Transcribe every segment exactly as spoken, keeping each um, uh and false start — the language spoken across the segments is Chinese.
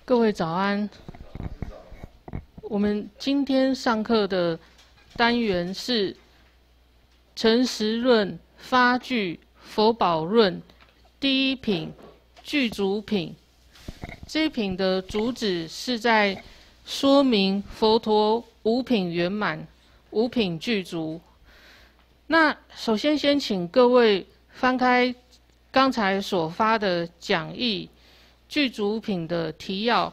各位早安。我们今天上课的单元是诚实论发句佛宝论第一品具足品。这一品的主旨是在说明佛陀五品圆满、五品具足。那首先先请各位翻开刚才所发的讲义。具足品的提要，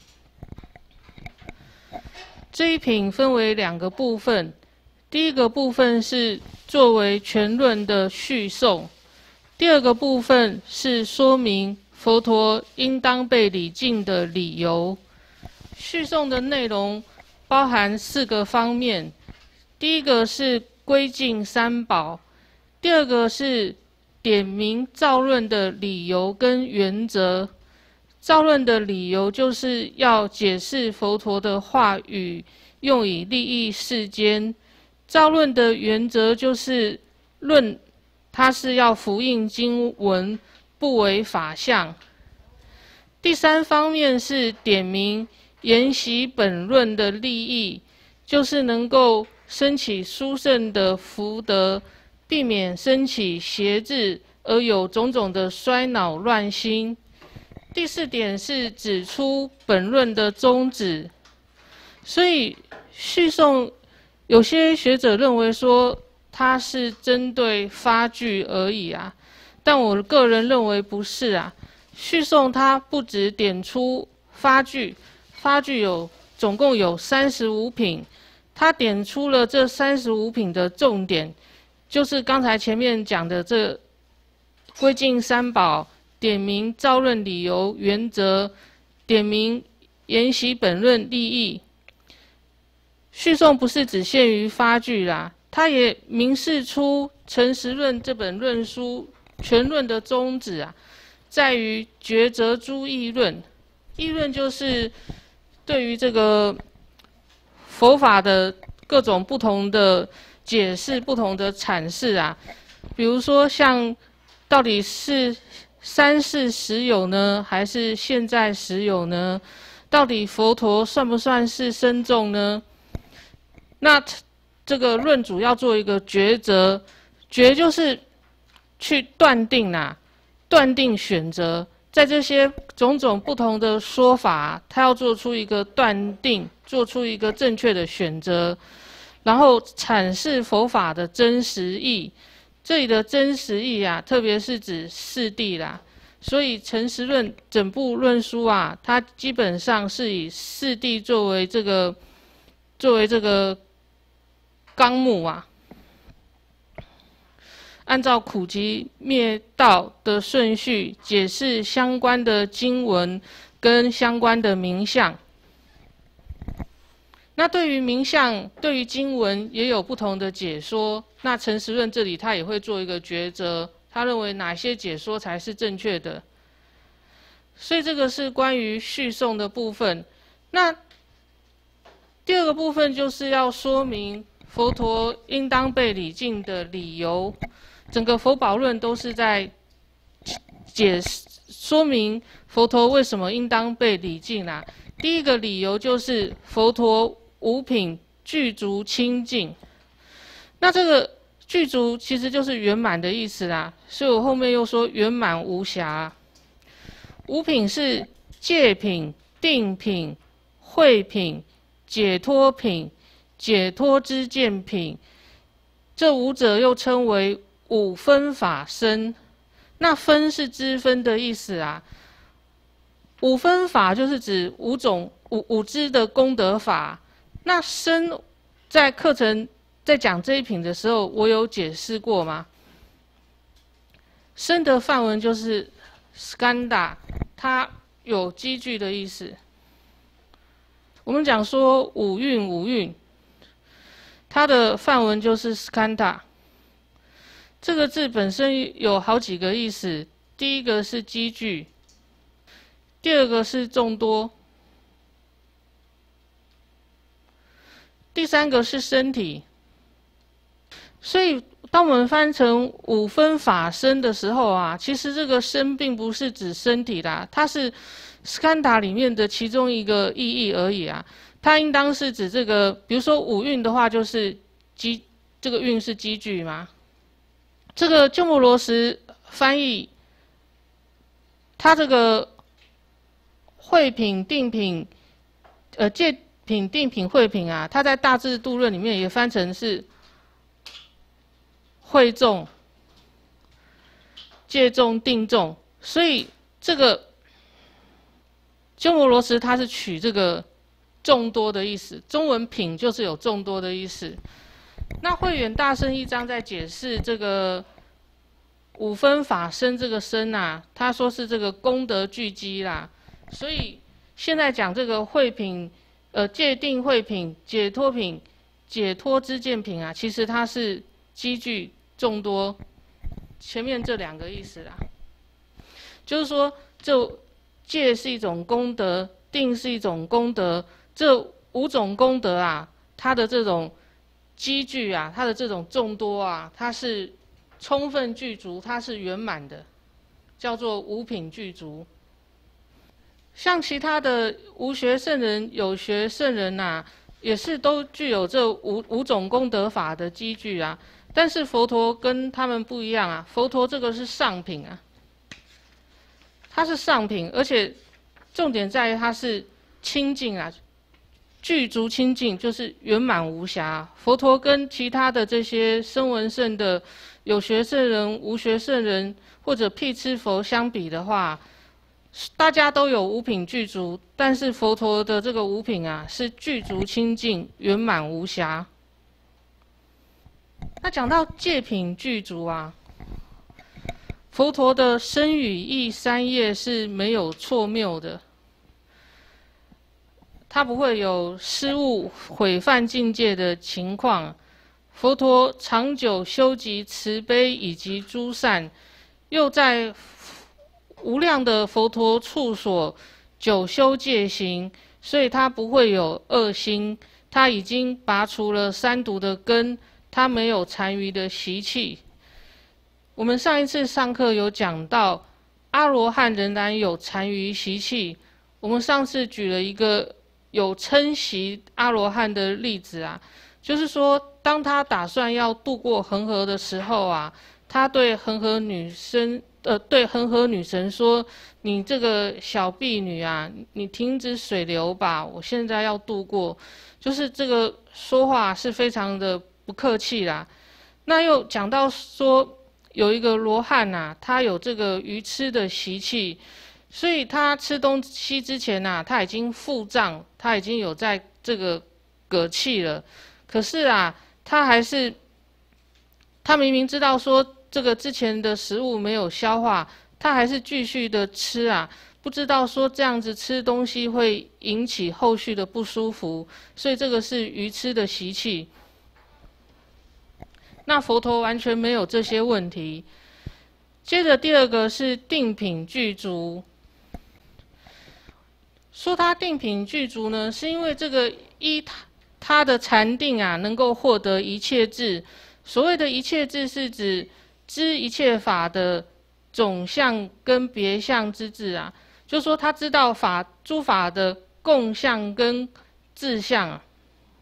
这一品分为两个部分。第一个部分是作为全论的序颂，第二个部分是说明佛陀应当被礼敬的理由。序颂的内容包含四个方面：第一个是归敬三宝，第二个是点明造论的理由跟原则。造论的理由就是要解释佛陀的话语，用以利益世间。造论的原则就是论，它是要符应经文，不为法相。第三方面是点明研习本论的利益，就是能够升起殊胜的福德，避免升起邪智，而有种种的衰恼乱心。第四点是指出本论的宗旨，所以序颂有些学者认为说它是针对发句而已啊，但我个人认为不是啊。序颂它不只点出发句，发句有总共有三十五品，它点出了这三十五品的重点，就是刚才前面讲的这归敬三宝。点明造论理由原则，点明研习本论利益。序颂不是只限于发句啦，它也明示出诚实论这本论书全论的宗旨啊，在于抉择诸议论。议论就是对于这个佛法的各种不同的解释、不同的阐释啊，比如说像到底是三世实有呢，还是现在实有呢？到底佛陀算不算是僧众呢？那这个论主要做一个抉择，抉就是去断定啊，断定选择，在这些种种不同的说法，他要做出一个断定，做出一个正确的选择，然后阐释佛法的真实义。这里的真实义啊，特别是指四谛啦，所以诚实论整部论书啊，它基本上是以四谛作为这个作为这个纲目啊，按照苦集灭道的顺序解释相关的经文跟相关的名相。那对于名相，对于经文也有不同的解说。那诚实论这里他也会做一个抉择，他认为哪些解说才是正确的。所以这个是关于序颂的部分。那第二个部分就是要说明佛陀应当被礼敬的理由。整个佛宝论都是在解说明佛陀为什么应当被礼敬啦。第一个理由就是佛陀五品具足清净。那这个具足其实就是圆满的意思啦，所以我后面又说圆满无瑕。五品是戒品、定品、慧品、解脱品、解脱之见品，这五者又称为五分法身。那分是知分的意思啊，五分法就是指五种五五支的功德法。那身在课程在讲这一品的时候，我有解释过吗？身的梵文就是 skanda， 它有积聚的意思。我们讲说五蕴五蕴，它的梵文就是 skanda。这个字本身有好几个意思，第一个是积聚，第二个是众多，第三个是身体。所以当我们翻成五分法身的时候啊，其实这个身并不是指身体啦，它是斯堪达里面的其中一个意义而已啊。它应当是指这个，比如说五蕴的话，就是机，这个蕴是机具嘛。这个鸠摩罗什翻译，它这个慧品、定品、呃戒品、定品、慧品啊，它在大智度论里面也翻成是慧众、戒众、定众，所以这个鸠摩罗什它是取这个众多的意思，中文品就是有众多的意思。那慧远大圣一章在解释这个五分法身这个身啊，他说是这个功德聚集啦，所以现在讲这个慧品、呃戒定慧品、解脱品、解脱知见品啊，其实它是积聚众多，前面这两个意思啦，就是说这戒是一种功德，定是一种功德，这五种功德啊，它的这种积聚啊，它的这种众多啊，它是充分具足，它是圆满的，叫做五品具足。像其他的无学圣人、有学圣人呐、啊，也是都具有这五五种功德法的积聚啊。但是佛陀跟他们不一样啊，佛陀这个是上品啊，它是上品，而且重点在于它是清净啊，具足清净，就是圆满无瑕。佛陀跟其他的这些声闻圣的有学圣人、无学圣人或者辟支佛相比的话，大家都有五品具足，但是佛陀的这个五品啊，是具足清净、圆满无瑕。那讲到戒品具足啊，佛陀的身语意三业是没有错谬的，他不会有失误、毁犯境界的情况。佛陀长久修集慈悲以及诸善，又在无量的佛陀处所久修戒行，所以他不会有恶心。他已经拔除了三毒的根，他没有残余的习气。我们上一次上课有讲到，阿罗汉仍然有残余习气。我们上次举了一个有嗔习阿罗汉的例子啊，就是说，当他打算要渡过恒河的时候啊，他对恒河女生，呃，对恒河女神说：“你这个小婢女啊，你停止水流吧，我现在要渡过。”就是这个说话是非常的不客气啦。那又讲到说，有一个罗汉呐，他有这个愚痴的习气。所以他吃东西之前呐、啊，他已经腹胀，他已经有在这个嗝气了。可是啊，他还是，他明明知道说这个之前的食物没有消化，他还是继续的吃啊。不知道说这样子吃东西会引起后续的不舒服，所以这个是愚痴的习气。那佛陀完全没有这些问题。接着第二个是定品具足。说他定品具足呢，是因为这个依他他的禅定啊，能够获得一切智。所谓的一切智，是指知一切法的总相跟别相之智啊，就是说他知道法诸法的共相跟自相啊。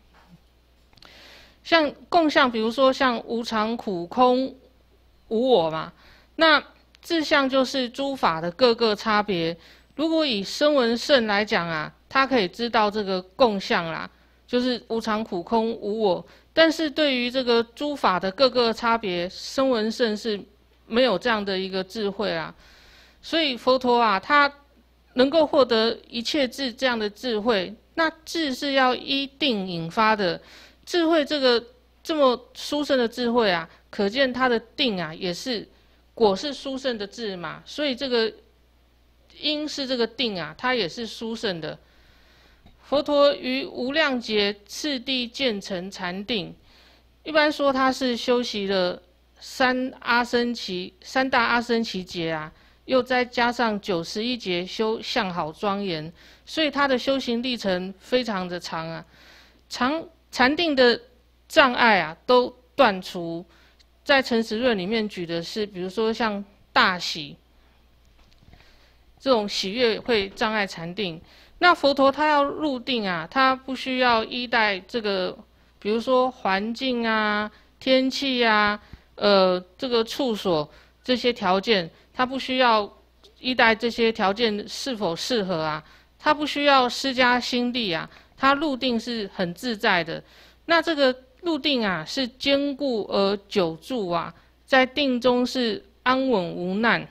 像共相，比如说像无常、苦、空、无我嘛，那自相就是诸法的各个差别。如果以声闻圣来讲啊，他可以知道这个共相啦，就是无常、苦、空、无我。但是对于这个诸法的各个差别，声闻圣是没有这样的一个智慧啊。所以佛陀啊，他能够获得一切智这样的智慧，那智是要依定引发的。智慧这个这么殊胜的智慧啊，可见他的定啊，也是果是殊胜的智嘛，所以这个因是这个定啊，它也是殊胜的。佛陀于无量劫次第渐成禅定，一般说他是修习了三阿僧祇三大阿僧祇劫啊，又再加上九十一劫修相好庄严，所以他的修行历程非常的长啊。长禅定的障碍啊都断除， 在诚实论里面举的是，比如说像大喜这种喜悦会障碍禅定。那佛陀他要入定啊，他不需要依赖这个，比如说环境啊、天气啊、呃这个处所这些条件，他不需要依赖这些条件是否适合啊，他不需要施加心力啊，他入定是很自在的。那这个入定啊，是坚固而久住啊，在定中是安稳无难。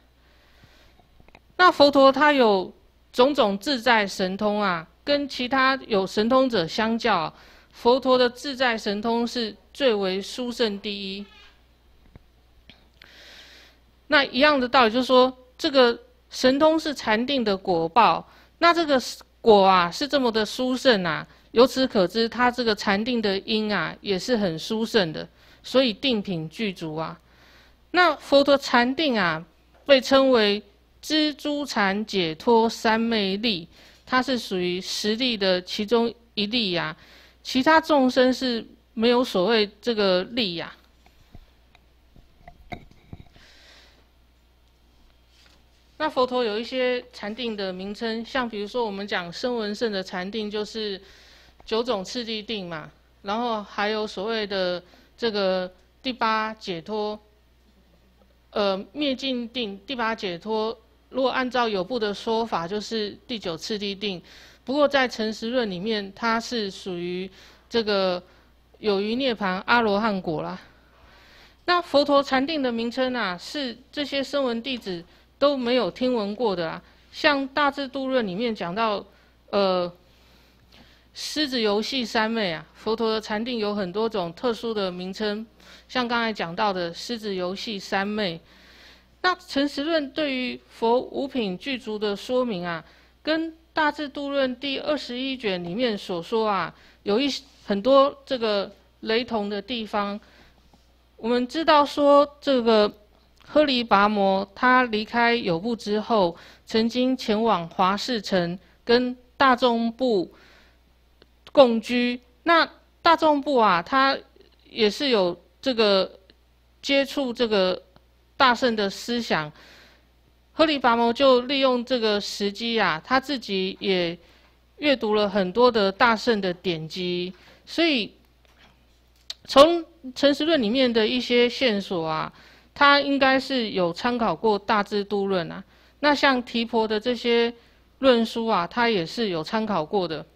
那佛陀他有种种自在神通啊，跟其他有神通者相较啊，佛陀的自在神通是最为殊胜第一。那一样的道理就是说，这个神通是禅定的果报，那这个果啊是这么的殊胜啊，由此可知，它这个禅定的因啊也是很殊胜的，所以定品具足啊。那佛陀禅定啊，被称为知诸禅解脱三昧力，它是属于十力的其中一力呀、啊，其他众生是没有所谓这个力呀、啊。那佛陀有一些禅定的名称，像比如说我们讲声闻乘的禅定就是九种次第定嘛，然后还有所谓的这个第八解脱，呃灭尽定第八解脱。如果按照有部的说法，就是第九次第定。不过在诚实论里面，它是属于这个有余涅槃阿罗汉果啦。那佛陀禅定的名称啊，是这些声闻弟子都没有听闻过的啊。像大智度论里面讲到，呃，狮子游戏三昧啊，佛陀的禅定有很多种特殊的名称，像刚才讲到的狮子游戏三昧。那诚实论对于佛五品具足的说明啊，跟大智度论第二十一卷里面所说啊，有一很多这个雷同的地方。我们知道说，这个诃离跋摩他离开有部之后，曾经前往华氏城跟大众部共居。那大众部啊，他也是有这个接触这个大乘的思想，诃离跋摩就利用这个时机啊，他自己也阅读了很多的大乘的典籍，所以从诚实论里面的一些线索啊，他应该是有参考过大智度论啊。那像提婆的这些论书啊，他也是有参考过的。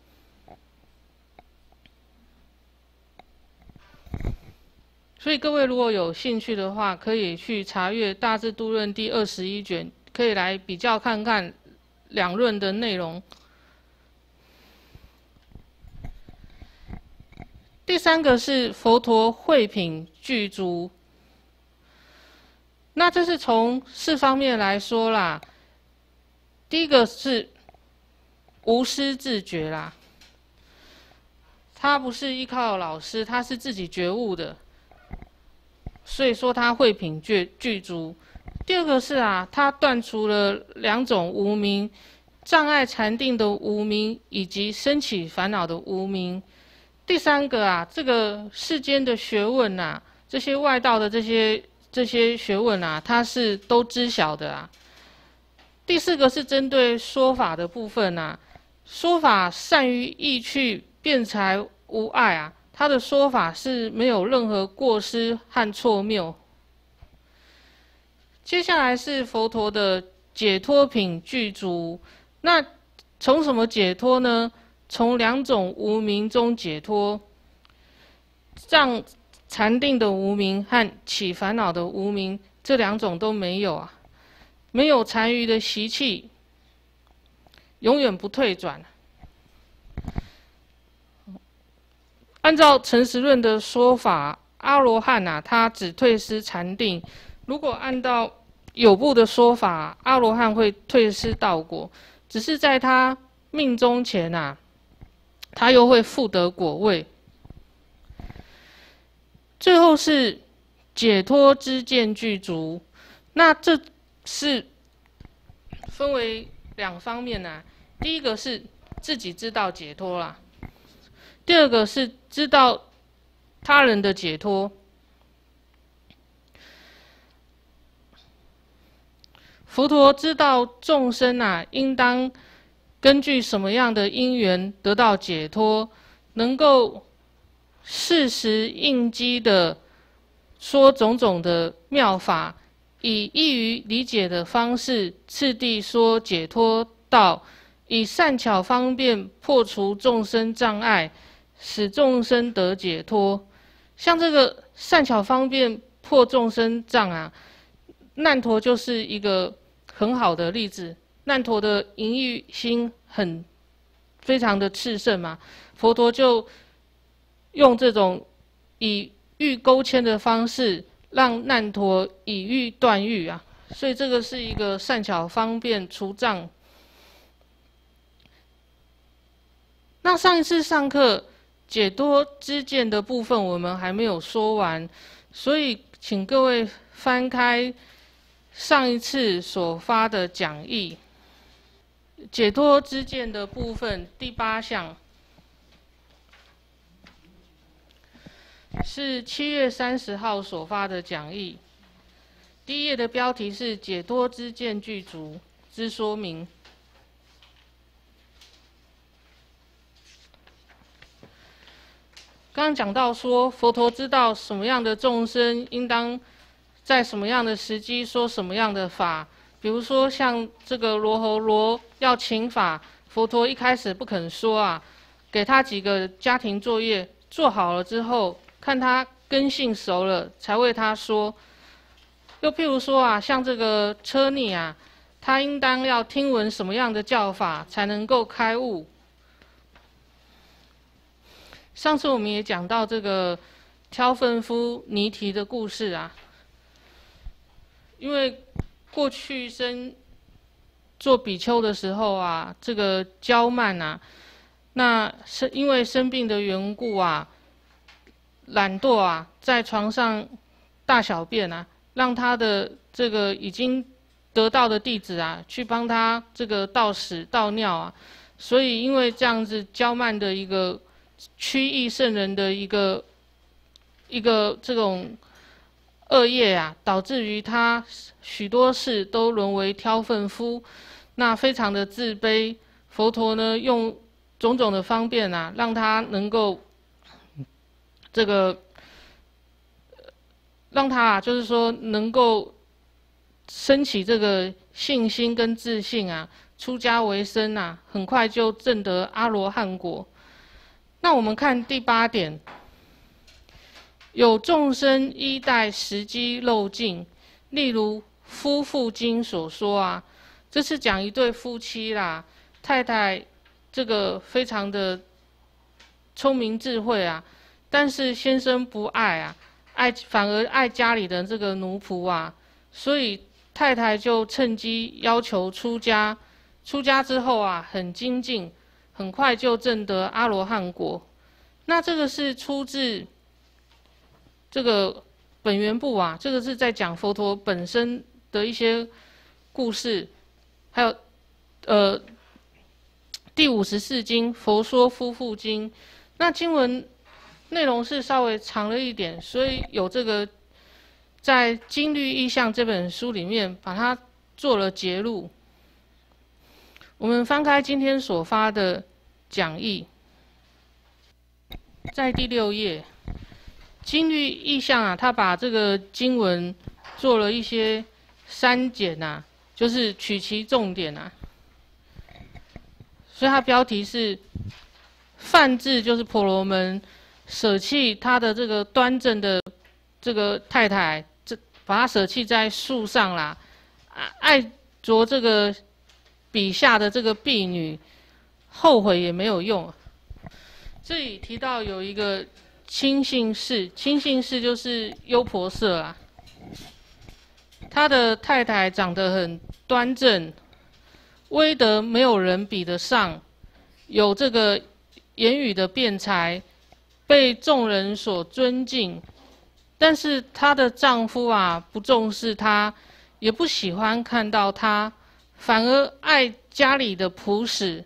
所以各位如果有兴趣的话，可以去查阅《大智度论》第二十一卷，可以来比较看看两论的内容。第三个是佛陀慧品具足，那这是从四方面来说啦。第一个是无师自觉啦，他不是依靠老师，他是自己觉悟的。所以说他慧品具具足。第二个是啊，他断除了两种无明，障碍禅定的无明，以及升起烦恼的无明。第三个啊，这个世间的学问啊，这些外道的这些这些学问啊，他是都知晓的啊。第四个是针对说法的部分啊，说法善于意趣，辩才无碍啊。他的说法是没有任何过失和错谬。接下来是佛陀的解脱品具足。那从什么解脱呢？从两种无明中解脱，让禅定的无明和起烦恼的无明这两种都没有啊，没有残余的习气，永远不退转。按照诚实论的说法，阿罗汉啊，他只退失禅定；如果按照有部的说法，阿罗汉会退失道果，只是在他命终前啊，他又会复得果位。最后是解脱知见具足，那这是分为两方面啊。第一个是自己知道解脱啦。第二个是知道他人的解脱。 佛陀知道众生啊，应当根据什么样的因缘得到解脱，能够适时应机的说种种的妙法，以易于理解的方式，次第说解脱道，以善巧方便破除众生障碍，使众生得解脱。像这个善巧方便破众生障啊，难陀就是一个很好的例子。难陀的淫欲心很非常的炽盛嘛，佛陀就用这种以欲勾牵的方式，让难陀以欲断欲啊，所以这个是一个善巧方便除障。那上一次上课解脱知见的部分我们还没有说完，所以请各位翻开上一次所发的讲义，解脱知见的部分第八项，是七月三十号所发的讲义。第一页的标题是解脱知见具足之说明。刚刚讲到说，佛陀知道什么样的众生应当在什么样的时机说什么样的法。比如说像这个罗睺罗要请法，佛陀一开始不肯说啊，给他几个家庭作业做好了之后，看他根性熟了，才为他说。又譬如说啊，像这个车逆啊，他应当要听闻什么样的教法才能够开悟。上次我们也讲到这个挑粪夫尼提的故事啊，因为过去生做比丘的时候啊，这个娇慢啊，那是因为生病的缘故啊，懒惰啊，在床上大小便啊，让他的这个已经得到的弟子啊，去帮他这个倒屎倒尿啊，所以因为这样子娇慢的一个屈意圣人的一个一个这种恶业啊，导致于他许多事都沦为挑粪夫，那非常的自卑。佛陀呢，用种种的方便啊，让他能够这个让他啊，就是说能够升起这个信心跟自信啊，出家为僧啊，很快就证得阿罗汉果。那我们看第八点，有众生依待时机漏尽，例如夫妇经所说啊，这是讲一对夫妻啦，太太这个非常的聪明智慧啊，但是先生不爱啊，爱反而爱家里的这个奴仆啊，所以太太就趁机要求出家，出家之后啊，很精进。很快就证得阿罗汉果。那这个是出自这个本源部啊，这个是在讲佛陀本身的一些故事，还有呃第五十四经《佛说夫妇经》。那经文内容是稍微长了一点，所以有这个在《经律义相》这本书里面把它做了节录。我们翻开今天所发的讲义，在第六页，经律义相啊，他把这个经文做了一些删减啊，就是取其重点啊。所以它标题是梵志，就是婆罗门舍弃他的这个端正的这个太太，这把他舍弃在树上啦，爱着这个笔下的这个婢女，后悔也没有用。这里提到有一个亲信士，亲信士就是优婆塞啊，他的太太长得很端正，威德没有人比得上，有这个言语的辩才，被众人所尊敬。但是她的丈夫啊，不重视她，也不喜欢看到她，反而爱家里的仆使。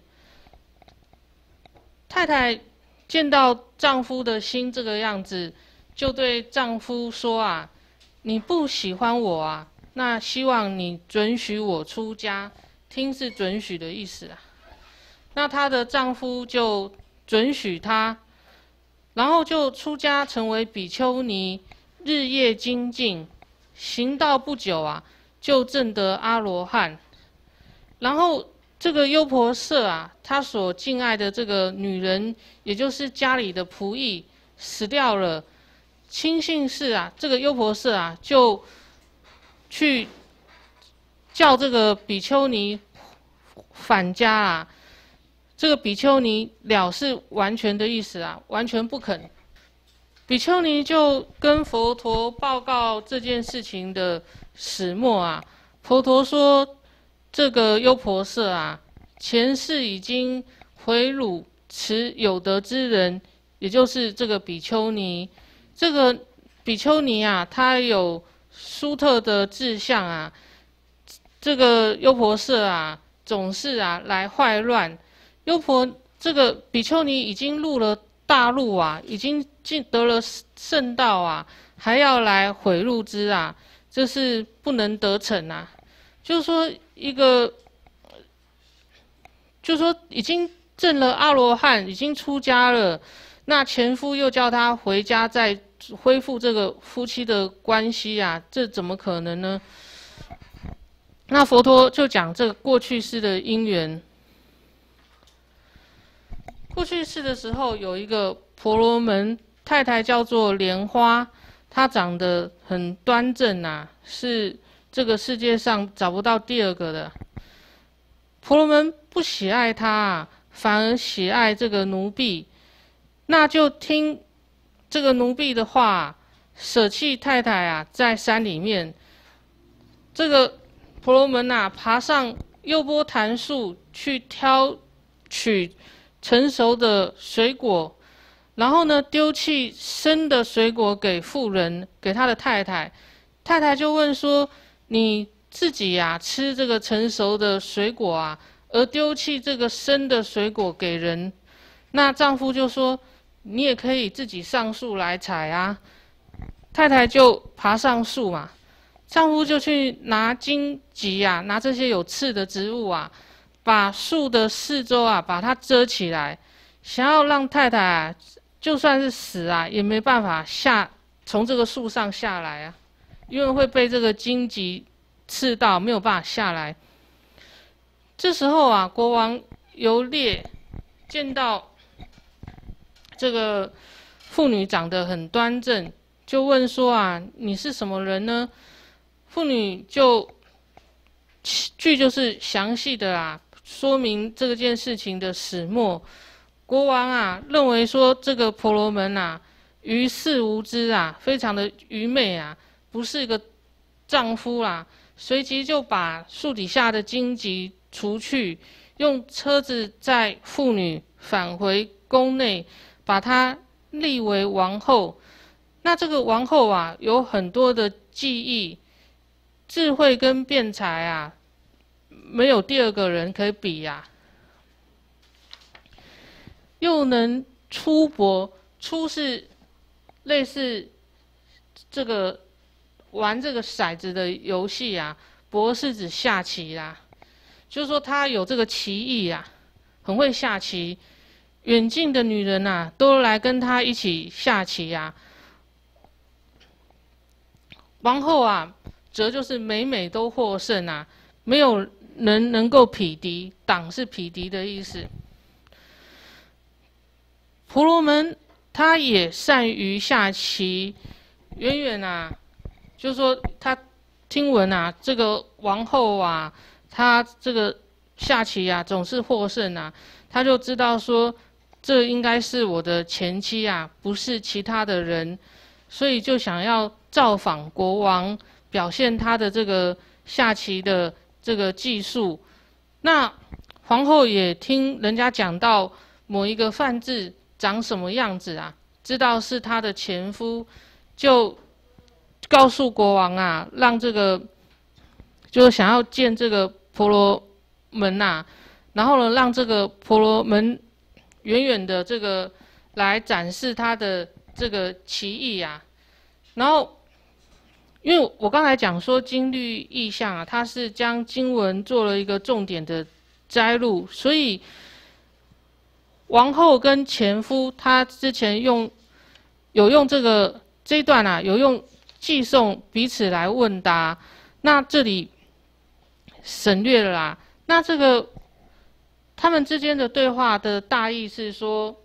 太太见到丈夫的心这个样子，就对丈夫说啊：“你不喜欢我啊， 那希望你准许我出家。听是准许的意思啊。那她的丈夫就准许她，然后就出家成为比丘尼，日夜精进，行道不久啊，就证得阿罗汉。然后这个优婆塞啊，她所敬爱的这个女人，也就是家里的仆役死掉了，亲信士啊，这个优婆塞啊，就去叫这个比丘尼返家啊。这个比丘尼了是完全的意思啊，完全不肯。比丘尼就跟佛陀报告这件事情的始末啊。佛陀说，这个优婆塞啊，前世已经回辱持有德之人，也就是这个比丘尼。这个比丘尼啊，他有殊特的志向啊。这个优婆塞啊，总是啊来坏乱。优婆这个比丘尼已经入了大路啊，已经进得了圣道啊，还要来毁辱之啊，这是不能得逞啊。就是说一个，就是说已经证了阿罗汉，已经出家了，那前夫又叫他回家再恢复这个夫妻的关系啊，这怎么可能呢？那佛陀就讲这个过去世的因缘。过去世的时候，有一个婆罗门太太叫做莲花，她长得很端正啊，是这个世界上找不到第二个的。婆罗门不喜爱她啊，反而喜爱这个奴婢，那就听这个奴婢的话，舍弃太太啊，在山里面。这个婆罗门啊，爬上优波檀树去挑取成熟的水果，然后呢，丢弃生的水果给妇人，给他的太太。太太就问说：“你自己呀、啊，吃这个成熟的水果啊，而丢弃这个生的水果给人？”那丈夫就说：“你也可以自己上树来采啊。”太太就爬上树嘛，丈夫就去拿荆棘啊，拿这些有刺的植物啊，把树的四周啊，把它遮起来，想要让太太啊，就算是死啊，也没办法下从这个树上下来啊，因为会被这个荆棘刺到，没有办法下来。这时候啊，国王游猎见到这个妇女长得很端正，就问说啊，你是什么人呢？妇女就句就是详细的啊。说明这件事情的始末。国王啊，认为说这个婆罗门啊，于事无知啊，非常的愚昧啊，不是一个丈夫啦、啊。随即就把树底下的荆棘除去，用车子载妇女返回宫内，把她立为王后。那这个王后啊，有很多的技艺、智慧跟辩才啊。没有第二个人可以比呀、啊，又能出帛，出是类似这个玩这个骰子的游戏啊，帛是指下棋啦、啊，就是说他有这个棋艺啊，很会下棋。远近的女人啊，都来跟他一起下棋啊。王后啊，则就是每每都获胜啊，没有人能够匹敌，党是匹敌的意思。婆罗门他也善于下棋，远远啊，就是说他听闻啊，这个王后啊，她这个下棋啊总是获胜啊，他就知道说这应该是我的前妻啊，不是其他的人，所以就想要造访国王，表现他的这个下棋的这个技术。那皇后也听人家讲到某一个梵志长什么样子啊，知道是她的前夫，就告诉国王啊，让这个就是想要见这个婆罗门啊，然后呢，让这个婆罗门远远的这个来展示他的这个棋艺啊，然后因为我刚才讲说经律意象啊，它是将经文做了一个重点的摘录，所以王后跟前夫他之前用有用这个这一段啊，有用寄送彼此来问答，那这里省略了啦。那这个他们之间的对话的大意是说，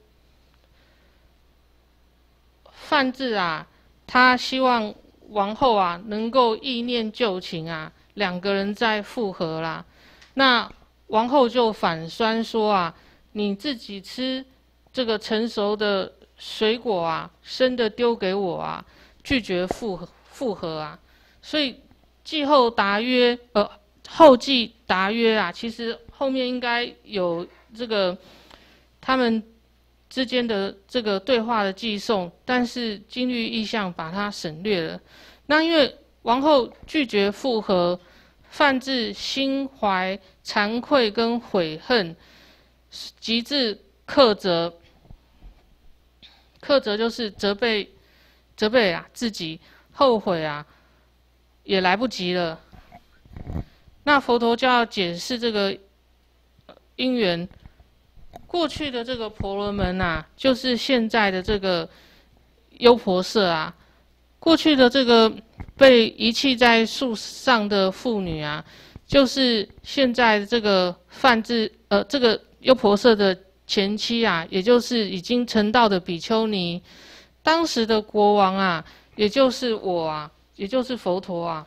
范质啊，他希望王后啊能够忆念旧情啊，两个人再复合啦。那王后就反酸说啊，你自己吃这个成熟的水果啊，生的丢给我啊，拒绝复合复合啊。所以季后答曰，呃，后记答曰啊，其实后面应该有这个他们之间的这个对话的寄送，但是经律意象把它省略了。那因为王后拒绝复合，范质心怀惭愧跟悔恨，极致苛责。苛责就是责备，责备啊自己，后悔啊，也来不及了。那佛陀就要解释这个因缘。过去的这个婆罗门啊，就是现在的这个优婆塞啊。过去的这个被遗弃在树上的妇女啊，就是现在这个范质呃这个优婆塞的前妻啊，也就是已经成道的比丘尼。当时的国王啊，也就是我啊，也就是佛陀啊。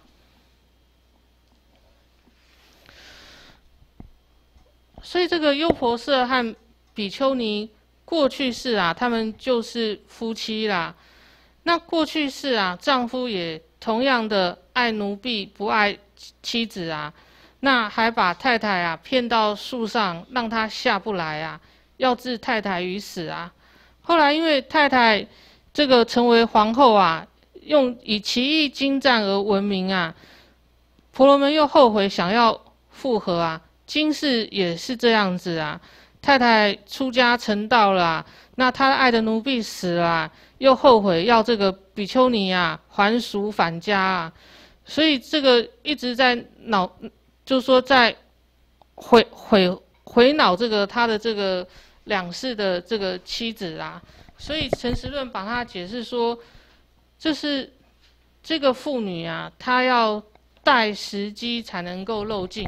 所以这个优婆塞和比丘尼过去世啊，他们就是夫妻啦。那过去世啊，丈夫也同样的爱奴婢不爱妻子啊，那还把太太啊骗到树上，让她下不来啊，要置太太于死啊。后来因为太太这个成为皇后啊，用以奇艺精湛而闻名啊，婆罗门又后悔想要复合啊。今世也是这样子啊，太太出家成道了啊，那他爱的奴婢死了啊，又后悔要这个比丘尼啊还俗返家啊，所以这个一直在恼，就是说在回回回恼这个他的这个两世的这个妻子啊，所以陈实论把它解释说，这是这个妇女啊，她要待时机才能够漏尽。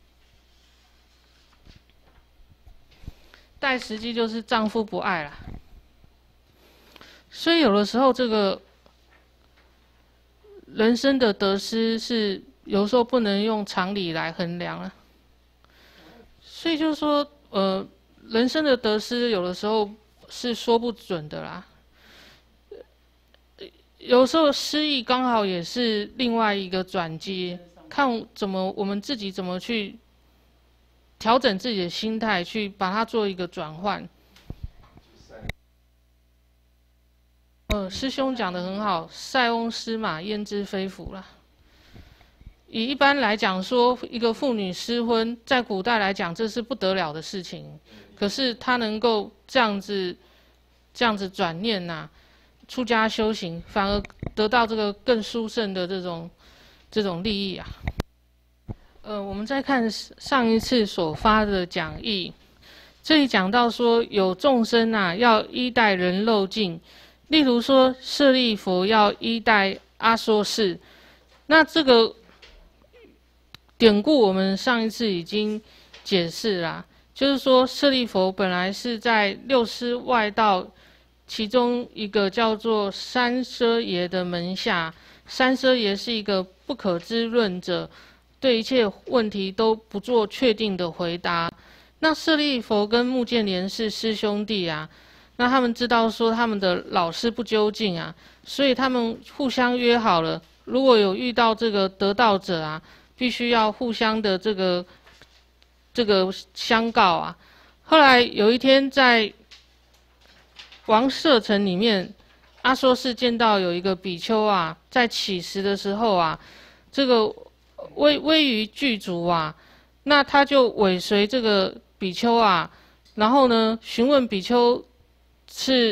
待时机就是丈夫不爱了，所以有的时候这个人生的得失是有时候不能用常理来衡量了。所以就是说，呃，人生的得失有的时候是说不准的啦。有时候失意刚好也是另外一个转机，看怎么我们自己怎么去调整自己的心态，去把它做一个转换。呃，师兄讲得很好，塞翁失马，焉知非福啦。以一般来讲说，一个妇女失婚，在古代来讲，这是不得了的事情。可是她能够这样子，这样子转念呐、啊，出家修行，反而得到这个更殊胜的这种这种利益啊。呃，我们再看上一次所发的讲义，这里讲到说，有众生啊，要依待人漏尽，例如说舍利弗要依待阿说示，那这个典故我们上一次已经解释啦，就是说舍利弗本来是在六师外道其中一个叫做三奢耶的门下，三奢耶是一个不可知论者，对一切问题都不做确定的回答。那舍利弗跟目犍连是师兄弟啊，那他们知道说他们的老师不究竟啊，所以他们互相约好了，如果有遇到这个得道者啊，必须要互相的这个这个相告啊。后来有一天在王舍城里面，阿说示见到有一个比丘啊，在乞食的时候啊，这个危危于具足啊，那他就尾随这个比丘啊，然后呢询问比丘是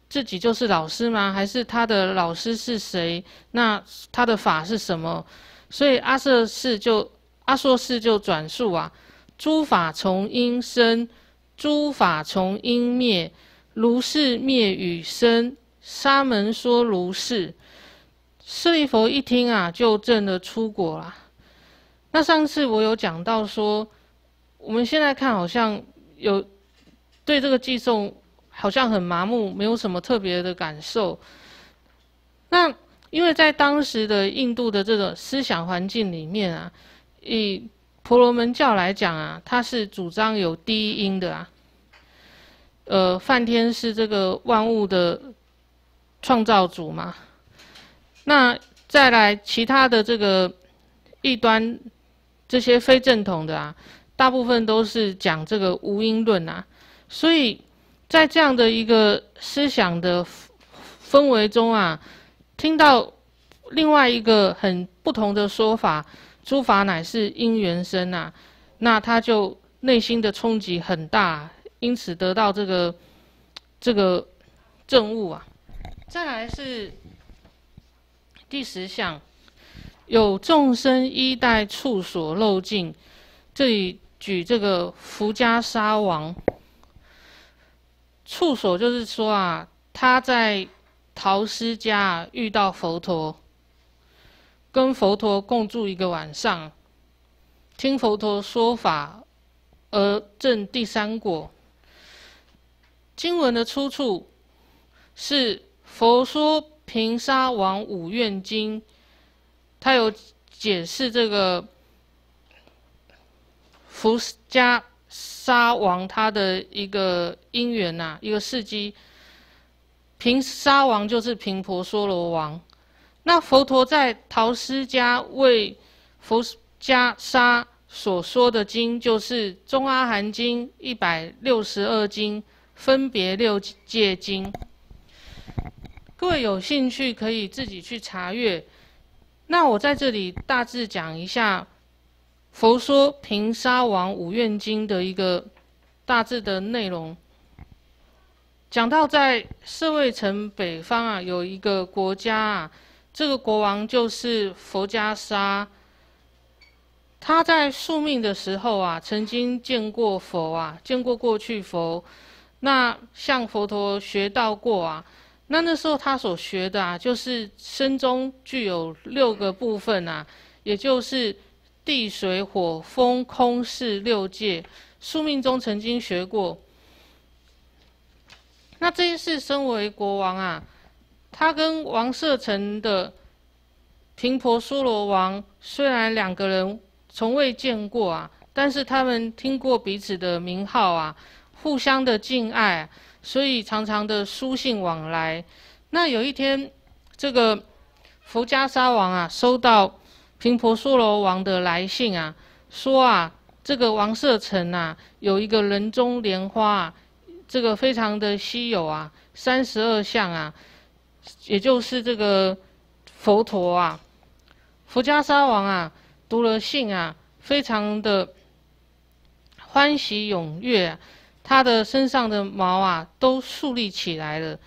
自己就是老师吗？还是他的老师是谁？那他的法是什么？所以阿阇氏就阿说氏就转述啊，诸法从因生，诸法从因灭，如是灭与生，沙门说如是。舍利弗一听啊，就证了出果啦。那上次我有讲到说，我们现在看好像有对这个偈颂好像很麻木，没有什么特别的感受。那因为在当时的印度的这个思想环境里面啊，以婆罗门教来讲啊，它是主张有第一因的啊。呃，梵天是这个万物的创造主嘛。那再来其他的这个异端，这些非正统的啊，大部分都是讲这个无因论啊。所以在这样的一个思想的氛围中啊，听到另外一个很不同的说法，诸法乃是因缘生啊，那他就内心的冲击很大，因此得到这个这个证悟啊。再来是第十项，有众生依待处所漏尽。这里举这个伏伽沙王，处所就是说啊，他在陶师家、啊、遇到佛陀，跟佛陀共住一个晚上，听佛陀说法而证第三果。经文的出处是《佛说频沙王五愿经》，他有解释这个伏伽沙王他的一个因缘呐、啊，一个事迹。频沙王就是频婆娑罗王。那佛陀在陶师家为伏伽沙所说的经，就是《中阿含经》一百六十二经，分别六戒经。各位有兴趣可以自己去查阅。那我在这里大致讲一下《佛说频沙王五愿经》的一个大致的内容。讲到在舍卫城北方啊，有一个国家啊，这个国王就是佛伽沙。他在宿命的时候啊，曾经见过佛啊，见过过去佛，那向佛陀学到过啊。那那时候他所学的啊，就是身中具有六个部分啊，也就是地水火风空识六界，宿命中曾经学过。那这一世身为国王啊，他跟王舍城的频婆娑罗王虽然两个人从未见过啊，但是他们听过彼此的名号啊，互相的敬爱啊，所以常常的书信往来。那有一天，这个伏伽沙王啊，收到频婆娑罗王的来信啊，说啊，这个王舍城啊，有一个人中莲花啊，这个非常的稀有啊，三十二相啊，也就是这个佛陀啊。伏伽沙王啊，读了信啊，非常的欢喜踊跃啊，他的身上的毛啊都竖立起来了。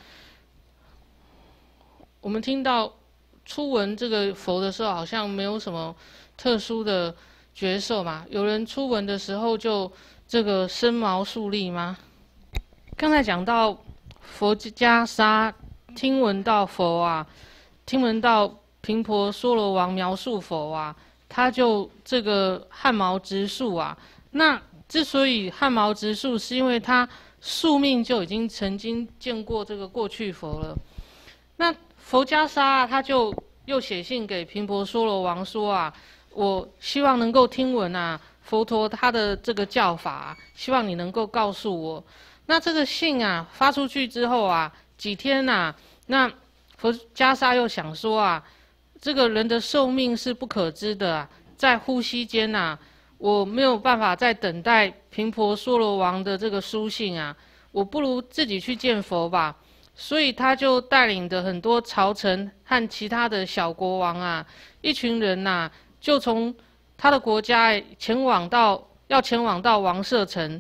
我们听到初闻这个佛的时候，好像没有什么特殊的觉受嘛。有人初闻的时候就这个身毛竖立吗？刚才讲到佛伽沙听闻到佛啊，听闻到频婆娑罗王描述佛啊，他就这个汗毛直竖啊。那之所以汗毛直竖，是因为他宿命就已经曾经见过这个过去佛了。那佛伽沙啊，他就又写信给频婆娑罗王说啊，我希望能够听闻啊佛陀他的这个教法啊，希望你能够告诉我。那这个信啊发出去之后啊，几天啊，那佛伽沙又想说啊，这个人的寿命是不可知的啊，在呼吸间啊，我没有办法再等待频婆娑罗王的这个书信啊，我不如自己去见佛吧。所以他就带领着很多朝臣和其他的小国王啊，一群人呐、啊，就从他的国家前往到要前往到王舍城，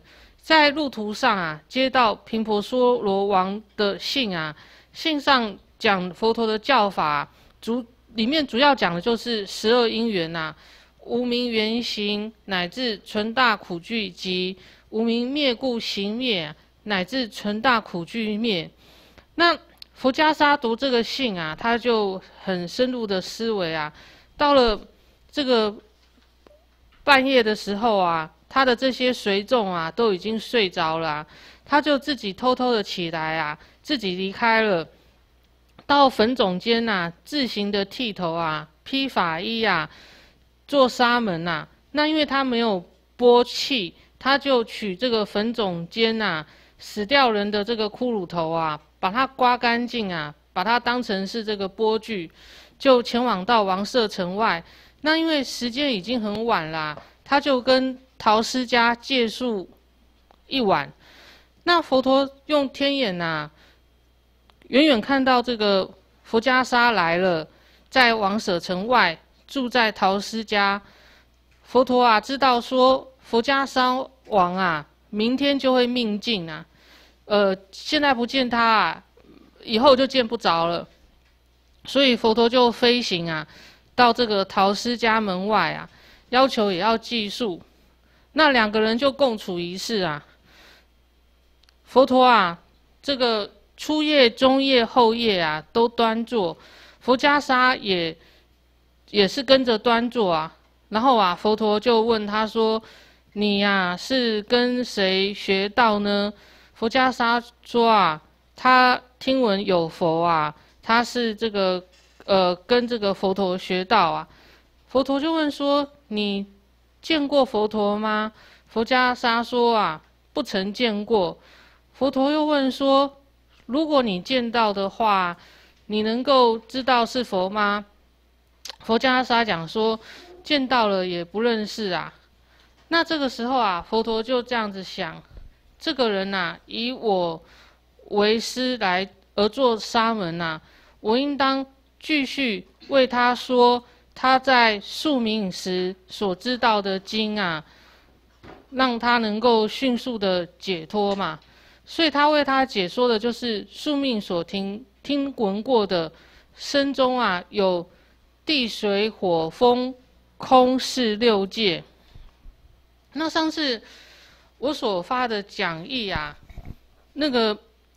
在路途上啊，接到频婆娑罗王的信啊，信上讲佛陀的教法、啊，主里面主要讲的就是十二因缘呐、啊，无明缘行，乃至纯大苦聚集；无明灭故行灭，乃至纯大苦聚灭。那佛伽沙读这个信啊，他就很深入的思维啊，到了这个半夜的时候啊，他的这些随众啊都已经睡着了、啊，他就自己偷偷的起来啊，自己离开了，到坟冢间呐、啊，自行的剃头啊，披法衣啊，做沙门呐、啊。那因为他没有钵器，他就取这个坟冢间呐死掉人的这个骷髅头啊，把它刮干净啊，把它当成是这个钵具，就前往到王舍城外。那因为时间已经很晚啦，他就跟陶师家借宿一晚。那佛陀用天眼呐、啊，远远看到这个佛伽沙来了，在王舍城外住在陶师家。佛陀啊，知道说佛伽沙王啊，明天就会命尽啊，呃，现在不见他啊，以后就见不着了。所以佛陀就飞行啊，到这个陶师家门外啊，要求也要寄宿。那两个人就共处一室啊。佛陀啊，这个初夜、中夜、后夜啊，都端坐。佛伽沙也也是跟着端坐啊。然后啊，佛陀就问他说：“你呀、啊，是跟谁学道呢？”佛伽沙说啊，他听闻有佛啊，他是这个呃跟这个佛陀学道啊。佛陀就问说：“你见过佛陀吗？”佛伽沙说啊，不曾见过。佛陀又问说：“如果你见到的话，你能够知道是佛吗？”佛伽沙讲说：“见到了也不认识啊。”那这个时候啊，佛陀就这样子想：这个人呐、啊，以我为师来而做沙门呐、啊，我应当继续为他说他在宿命时所知道的经啊，让他能够迅速的解脱嘛。所以他为他解说的就是宿命所听听闻过的身中啊有地水火风空识六界。那上次我所发的讲义啊，那个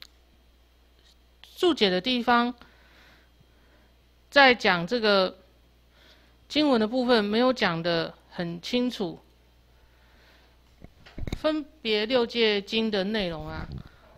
注解的地方，在讲这个经文的部分没有讲得很清楚。分别六界经的内容啊，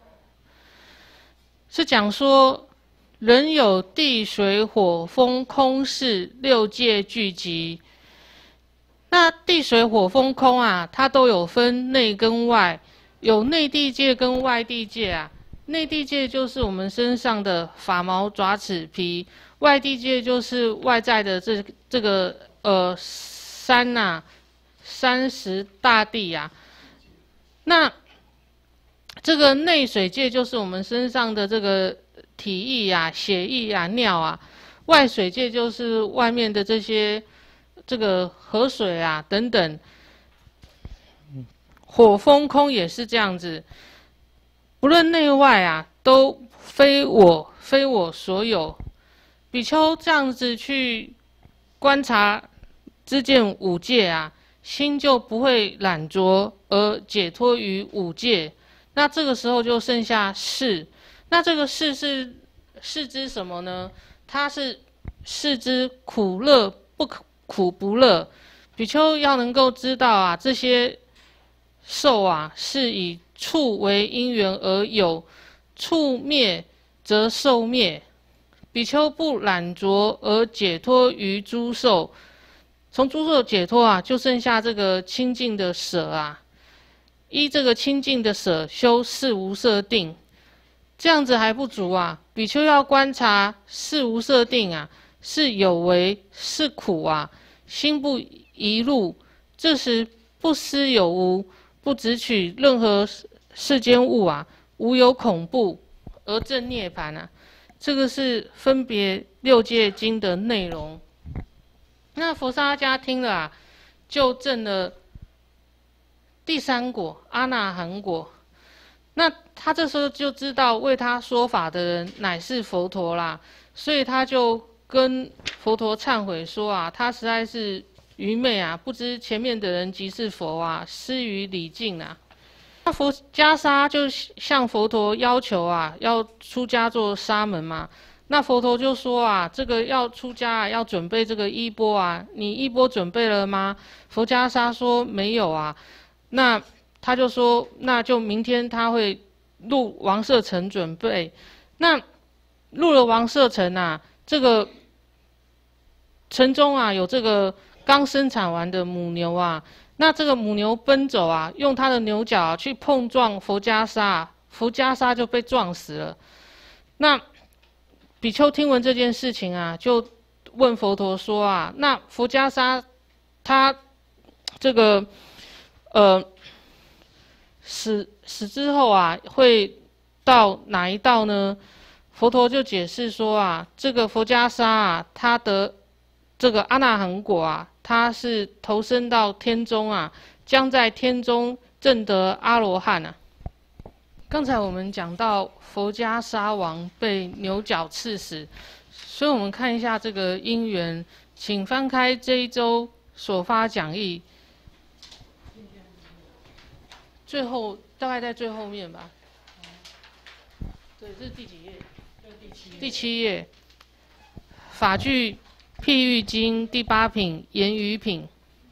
是讲说人有地水火风空识六界聚集。那地水火风空啊，它都有分内跟外，有内地界跟外地界啊。内地界就是我们身上的发毛爪齿皮，外地界就是外在的这这个呃山呐、啊、山石大地呀、啊。那这个内水界就是我们身上的这个体液啊、血液啊、尿啊；外水界就是外面的这些这个河水啊等等。火风空也是这样子，不论内外啊，都非我非我所有。比丘这样子去观察知见五界啊，心就不会懒着而解脱于五界。那这个时候就剩下事。那这个事是是知什么呢？它是是知苦乐不苦不乐。比丘要能够知道啊，这些受啊是以处为因缘而有，处灭则受灭。比丘不懒着而解脱于诸受。从诸受解脱啊，就剩下这个清净的舍啊。依这个清净的舍修四无色定，这样子还不足啊。比丘要观察四无色定啊，是有为是苦啊，心不移入，这时不思有无，不执取任何世间物啊，无有恐怖而证涅槃啊。这个是分别六界经的内容。那佛沙迦听了啊，就证了第三果阿那含果。那他这时候就知道为他说法的人乃是佛陀啦，所以他就跟佛陀忏悔说啊，他实在是愚昧啊，不知前面的人即是佛啊，失于礼敬啊。那佛袈裟就向佛陀要求啊，要出家做沙门嘛。那佛陀就说啊，这个要出家啊，要准备这个衣钵啊，你衣钵准备了吗？佛袈裟说没有啊。那他就说，那就明天他会入王舍城准备。那入了王舍城啊，这个城中啊有这个刚生产完的母牛啊，那这个母牛奔走啊，用它的牛角、啊、去碰撞佛袈裟、啊，佛袈裟就被撞死了。那比丘听闻这件事情啊，就问佛陀说啊，那佛袈裟它这个呃死死之后啊，会到哪一道呢？佛陀就解释说啊，这个佛袈裟啊，它的这个阿那含果啊，它是投身到天中啊，将在天中证得阿罗汉啊。刚才我们讲到佛袈裟王被牛角刺死，所以我们看一下这个因缘，请翻开这一周所发讲义，最后大概在最后面吧。对，这是第几页？第七页。第七页。法句譬喻经第八品言语品。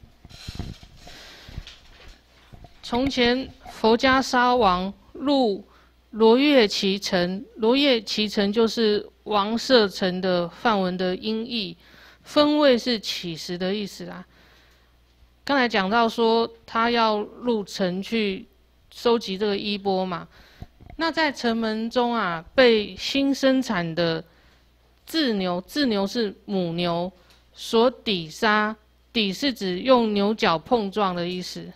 从前佛袈裟王入罗越其城，罗越其城就是王舍城的梵文的音译，分位是起时的意思啦。刚才讲到说他要入城去收集这个衣钵嘛，那在城门中啊，被新生产的稚牛，稚牛是母牛所抵杀，抵是指用牛角碰撞的意思。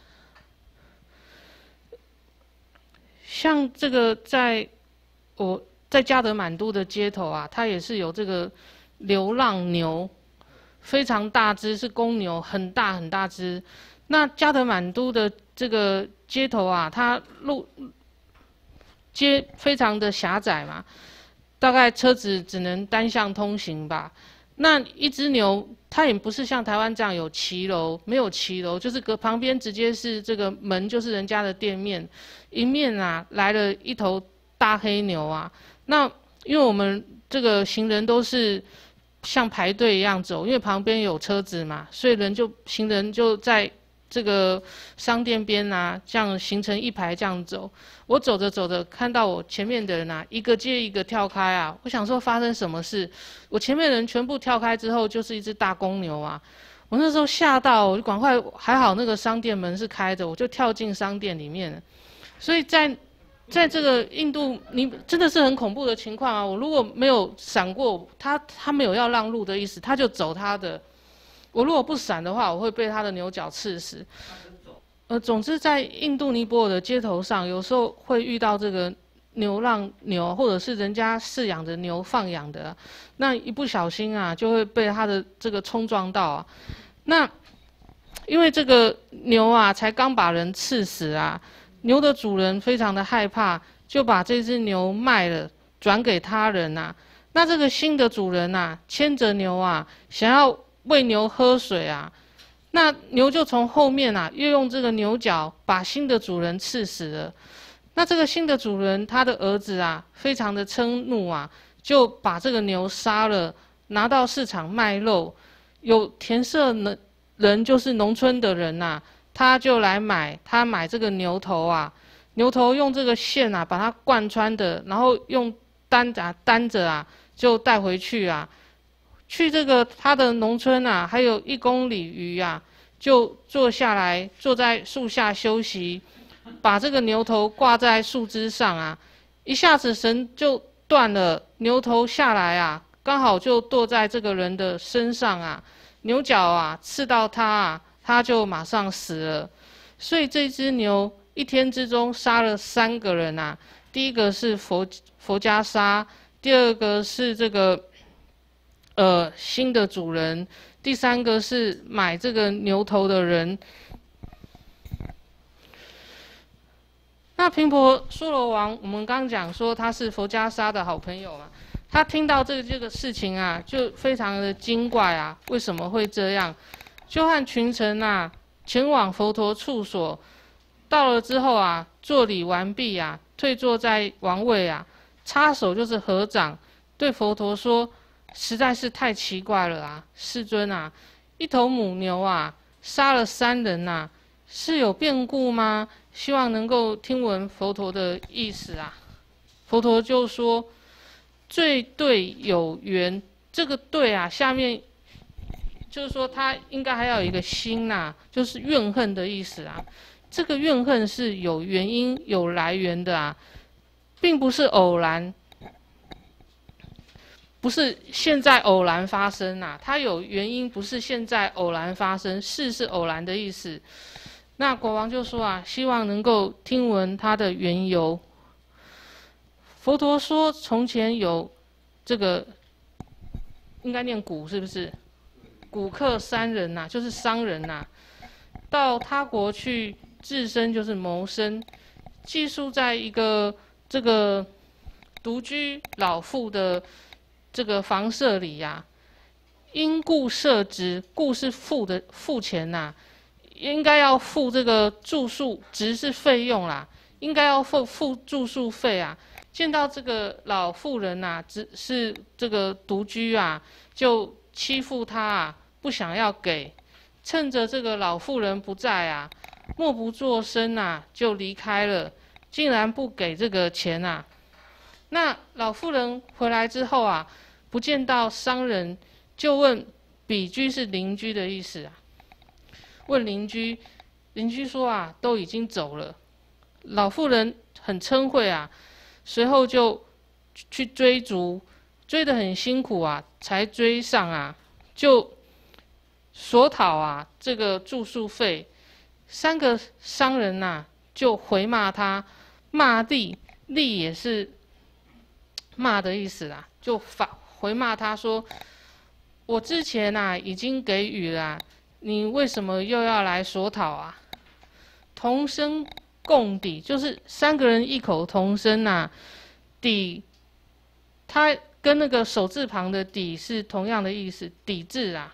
像这个在我在加德满都的街头啊，它也是有这个流浪牛，非常大只，是公牛，很大很大只。那加德满都的这个街头啊，它路街非常的狭窄嘛，大概车子只能单向通行吧。那一只牛，它也不是像台湾这样有骑楼，没有骑楼，就是隔旁边直接是这个门，就是人家的店面，迎面啊来了一头大黑牛啊。那因为我们这个行人都是像排队一样走，因为旁边有车子嘛，所以人就行人就在这个商店边啊，这样形成一排这样走。我走着走着，看到我前面的人啊，一个接一个跳开啊，我想说发生什么事？我前面的人全部跳开之后，就是一只大公牛啊！我那时候吓到，我就赶快，还好那个商店门是开着，我就跳进商店里面。所以在在这个印度，你真的是很恐怖的情况啊！我如果没有闪过，他他没有要让路的意思，他就走他的。我如果不闪的话，我会被他的牛角刺死。呃，总之在印度尼泊尔的街头上，有时候会遇到这个流浪牛，或者是人家饲养的牛放养的，那一不小心啊，就会被他的这个冲撞到啊。那因为这个牛啊，才刚把人刺死啊，牛的主人非常的害怕，就把这只牛卖了，转给他人啊。那这个新的主人啊，牵着牛啊，想要喂牛喝水啊。那牛就从后面啊，又用这个牛角把新的主人刺死了。那这个新的主人，他的儿子啊，非常的嗔怒啊，就把这个牛杀了，拿到市场卖肉。有田舍的人，就是农村的人呐、啊，他就来买，他买这个牛头啊，牛头用这个线啊，把它贯穿的，然后用担啊担着啊，就带回去啊。去这个他的农村啊，还有一公里余啊，就坐下来，坐在树下休息，把这个牛头挂在树枝上啊，一下子绳就断了，牛头下来啊，刚好就剁在这个人的身上啊，牛角啊刺到他啊，他就马上死了。所以这只牛一天之中杀了三个人啊，第一个是佛佛袈裟，第二个是这个。呃，新的主人，第三个是买这个牛头的人。 频婆娑罗王，我们刚讲说他是佛袈裟的好朋友嘛，他听到这个这个事情啊，就非常的惊怪啊，为什么会这样？就和群臣啊前往佛陀处所，到了之后啊，作礼完毕啊，退坐在王位啊，插手就是合掌，对佛陀说：“实在是太奇怪了啊，世尊啊，一头母牛啊，杀了三人呐、啊，是有变故吗？希望能够听闻佛陀的意思啊。”佛陀就说：“罪对有缘，这个对啊，下面就是说他应该还要有一个心呐、啊，就是怨恨的意思啊。这个怨恨是有原因、有来源的啊，并不是偶然。”不是现在偶然发生啊，它有原因，不是现在偶然发生，是是偶然的意思。那国王就说啊，希望能够听闻它的缘由。佛陀说，从前有这个，应该念古是不是？古客三人呐、啊，就是商人呐、啊，到他国去自身就是谋生，寄宿在一个这个独居老妇的这个房舍里呀、啊，因故设职，故是付的付钱呐、啊，应该要付这个住宿，职是费用啦，应该要付付住宿费啊。见到这个老妇人呐、啊，只是这个独居啊，就欺负她啊，不想要给，趁着这个老妇人不在啊，默不作声啊，就离开了，竟然不给这个钱啊。那老妇人回来之后啊，不见到商人，就问彼居是邻居的意思啊。问邻居，邻居说啊，都已经走了。老妇人很嗔恚啊，随后就去追逐，追得很辛苦啊，才追上啊，就索讨啊这个住宿费。三个商人呐、啊，就回骂他，骂吏，吏也是骂的意思啦，就反回骂他说：“我之前啊已经给予了、啊，你为什么又要来索讨啊？”同声共抵，就是三个人异口同声呐、啊，抵，它跟那个手字旁的抵是同样的意思，抵制啊。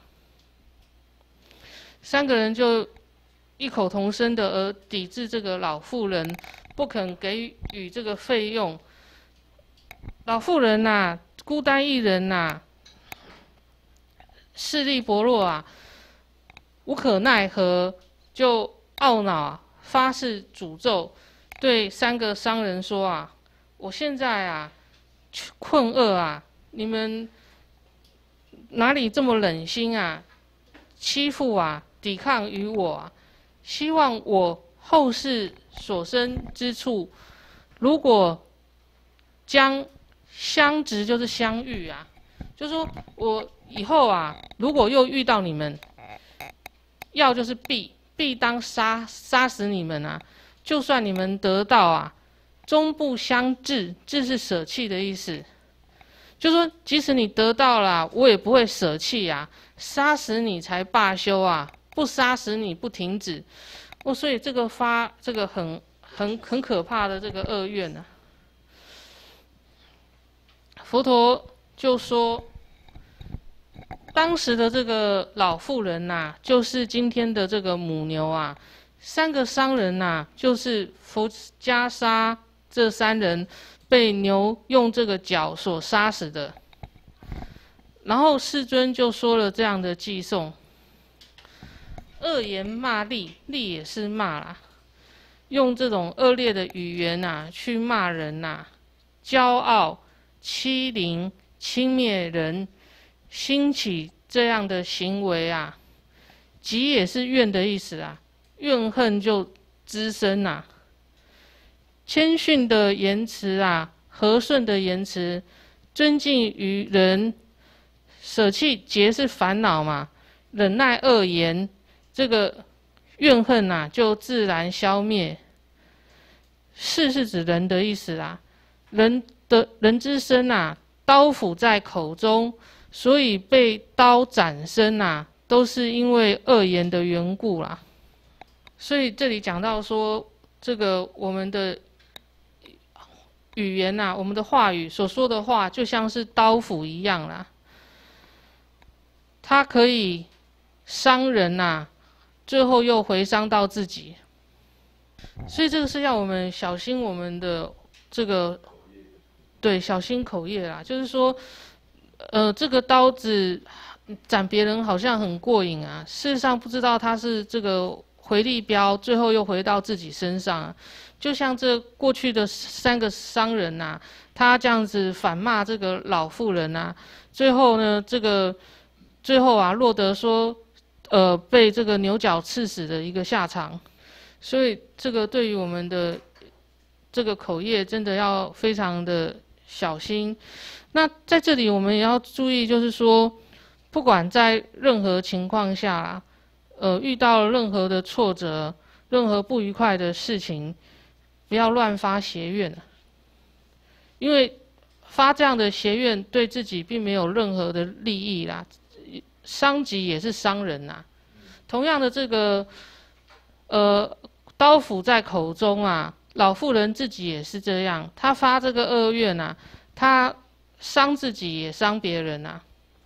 三个人就异口同声的而抵制这个老妇人，不肯给予这个费用。老妇人呐、啊，孤单一人呐、啊，势力薄弱啊，无可奈何，就懊恼啊，发誓诅咒，对三个商人说啊：“我现在啊，困饿啊，你们哪里这么冷心啊？欺负啊，抵抗于我啊！希望我后世所生之处，如果将相值就是相遇啊，就说我以后啊，如果又遇到你们，要就是必必当杀杀死你们啊！就算你们得到啊，终不相治，治是舍弃的意思。就说即使你得到了，我也不会舍弃啊，杀死你才罢休啊，不杀死你不停止。哦，所以这个发这个很很很可怕的这个恶愿呢、啊。佛陀就说，当时的这个老妇人呐、啊，就是今天的这个母牛啊，三个商人呐、啊，就是佛袈裟这三人被牛用这个角所杀死的。然后世尊就说了这样的偈颂：恶言骂吏，吏也是骂啦，用这种恶劣的语言呐、啊、去骂人呐、啊，骄傲、欺凌、轻蔑人，兴起这样的行为啊，即也是怨的意思啊，怨恨就滋生呐、啊。谦逊的言辞啊，和顺的言辞，尊敬于人，舍弃劫是烦恼嘛，忍耐恶言，这个怨恨呐、啊，就自然消灭。是是指人的意思啊，人的人之身啊，刀斧在口中，所以被刀斩身啊，都是因为恶言的缘故啦。所以这里讲到说，这个我们的语言呐、啊，我们的话语所说的话，就像是刀斧一样啦，它可以伤人呐、啊，最后又回伤到自己。所以这个是要我们小心我们的这个，对，小心口业啦。就是说，呃，这个刀子斩别人好像很过瘾啊，事实上不知道它是这个回力镖，最后又回到自己身上啊。就像这过去的三个商人呐、啊，他这样子反骂这个老妇人呐、啊，最后呢，这个最后啊，落得说，呃，被这个牛角刺死的一个下场。所以这个对于我们的这个口业，真的要非常的小心。那在这里我们也要注意，就是说，不管在任何情况下啦，呃，遇到了任何的挫折、任何不愉快的事情，不要乱发邪愿，因为发这样的邪愿对自己并没有任何的利益啦，伤己也是伤人呐。同样的，这个呃刀斧在口中啊，老妇人自己也是这样，她发这个恶愿啊，她伤自己也伤别人啊。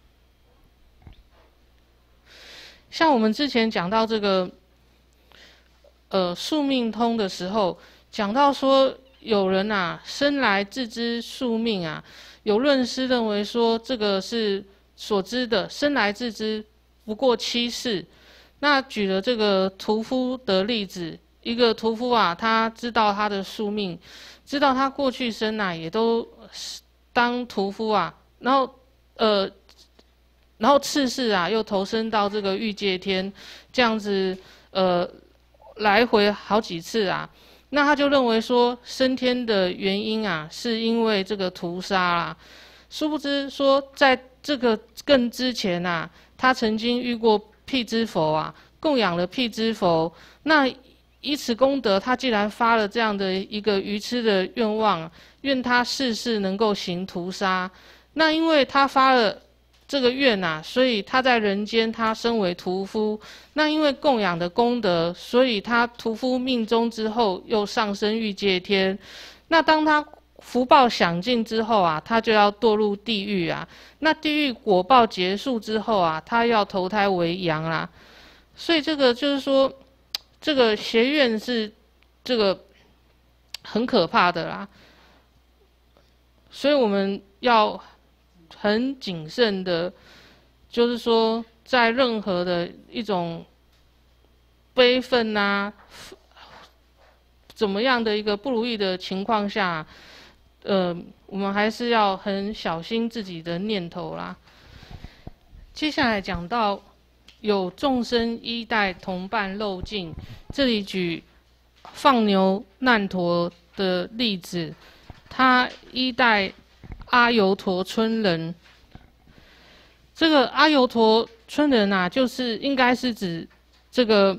像我们之前讲到这个呃宿命通的时候，讲到说有人啊生来自知宿命啊，有论师认为说这个是所知的，生来自知不过七世。那举了这个屠夫的例子，一个屠夫啊，他知道他的宿命，知道他过去生啊也都当屠夫啊，然后呃，然后次世啊又投身到这个欲界天，这样子呃来回好几次啊，那他就认为说升天的原因啊，是因为这个屠杀啦，殊不知说在这个更之前啊，他曾经遇过辟支佛啊，供养了辟支佛，那以此功德，他既然发了这样的一个愚痴的愿望，愿他世世能够行屠杀。那因为他发了这个愿啊，所以他在人间他身为屠夫，那因为供养的功德，所以他屠夫命终之后又上升欲界天。那当他福报享尽之后啊，他就要堕入地狱啊。那地狱果报结束之后啊，他要投胎为羊啦。所以这个就是说，这个邪愿是这个很可怕的啦。所以我们要很谨慎的，就是说，在任何的一种悲愤啊，怎么样的一个不如意的情况下，呃，我们还是要很小心自己的念头啦。接下来讲到有众生依待同伴漏尽，这里举放牛难陀的例子，他依待阿尤陀村人。这个阿尤陀村人啊，就是应该是指这个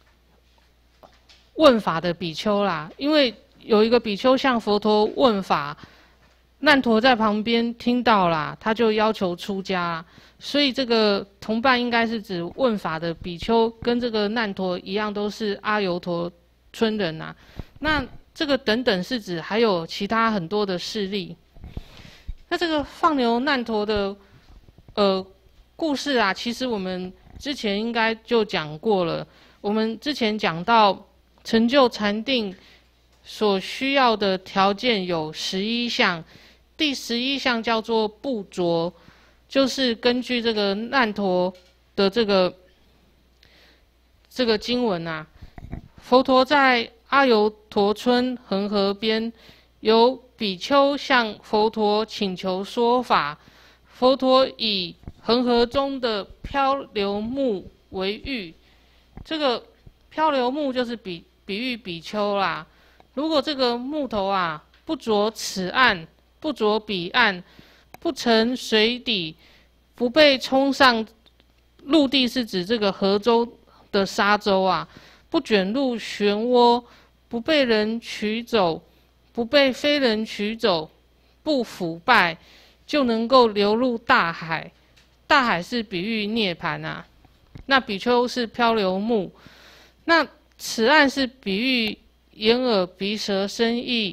问法的比丘啦，因为有一个比丘向佛陀问法，难陀在旁边听到啦，他就要求出家啦。所以这个同伴应该是指问法的比丘，跟这个难陀一样，都是阿尤陀村人啊。那这个等等是指还有其他很多的事例。那这个放牛难陀的呃故事啊，其实我们之前应该就讲过了。我们之前讲到成就禅定所需要的条件有十一项，第十一项叫做不着，就是根据这个难陀的这个这个经文啊，佛陀在阿尤陀村恒河边，有比丘向佛陀请求说法，佛陀以恒河中的漂流木为喻，这个漂流木就是比比喻比丘啦。如果这个木头啊不着此岸，不着彼岸，不沉水底，不被冲上陆地，是指这个河州的沙洲啊，不卷入漩涡，不被人取走，不被非人取走，不腐败，就能够流入大海。大海是比喻涅槃啊，那比丘是漂流木，那此岸是比喻眼耳鼻舌身意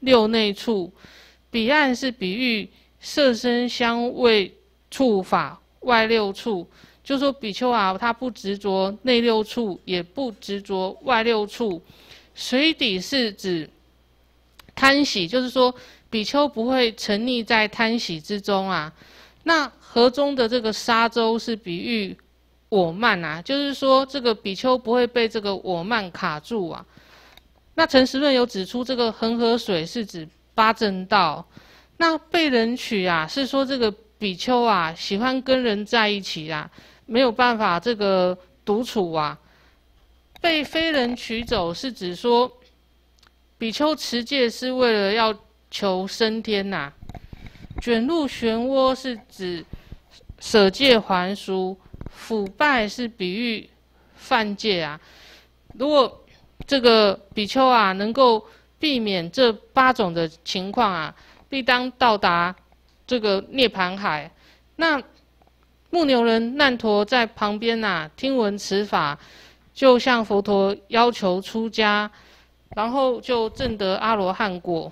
六内处，彼岸是比喻色声香味触法外六处，就说比丘啊，他不执着内六处，也不执着外六处。水底是指贪喜，就是说比丘不会沉溺在贪喜之中啊。那河中的这个沙洲是比喻我慢啊，就是说这个比丘不会被这个我慢卡住啊。那陈时润有指出，这个恒河水是指八正道。那被人娶啊，是说这个比丘啊喜欢跟人在一起啊，没有办法这个独处啊。被非人娶走是指说，比丘持戒是为了要求升天呐、啊。卷入漩涡是指舍戒还俗，腐败是比喻犯戒啊。如果这个比丘啊能够避免这八种的情况啊，必当到达这个涅槃海。那目牛人难陀在旁边啊，听闻此法，就向佛陀要求出家，然后就证得阿罗汉果。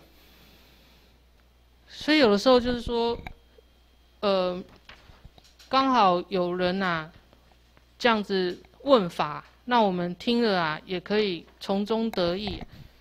所以有的时候就是说，呃，刚好有人啊这样子问法，那我们听了啊，也可以从中得益。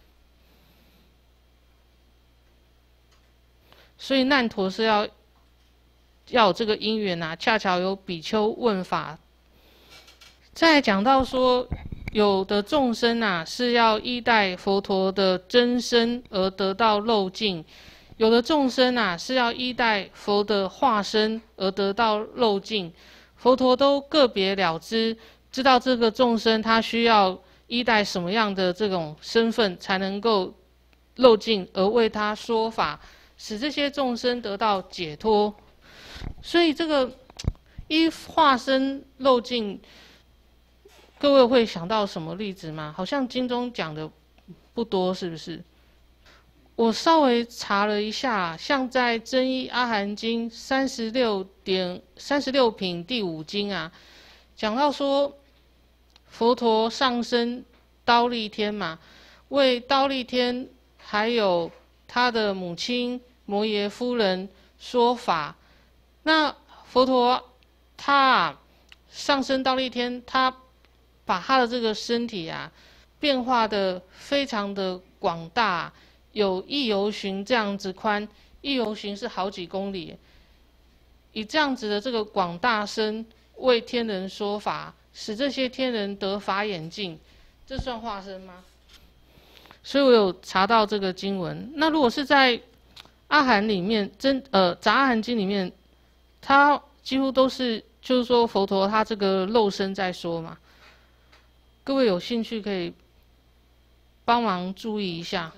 所以难陀是要要有这个因缘啊，恰巧有比丘问法。再讲到说，有的众生啊是要依赖佛陀的真身而得到漏尽，有的众生啊是要依赖佛的化身而得到漏尽。佛陀都个别了知，知道这个众生他需要依赖什么样的这种身份才能够漏尽，而为他说法，使这些众生得到解脱。所以这个依化身漏尽，各位会想到什么例子吗？好像经中讲的不多，是不是？我稍微查了一下，像在《真一阿含经》三十六点三十六品第五经啊，讲到说，佛陀上升忉利天嘛，为忉利天还有他的母亲摩耶夫人说法。那佛陀他啊上升忉利天，他把他的这个身体啊变化的非常的广大，有一由旬这样子宽，一由旬是好几公里，以这样子的这个广大身为天人说法，使这些天人得法眼净，这算化身吗？所以我有查到这个经文。那如果是在阿含里面，真呃杂阿含经里面，它几乎都是就是说佛陀他这个肉身在说嘛。各位有兴趣可以帮忙注意一下。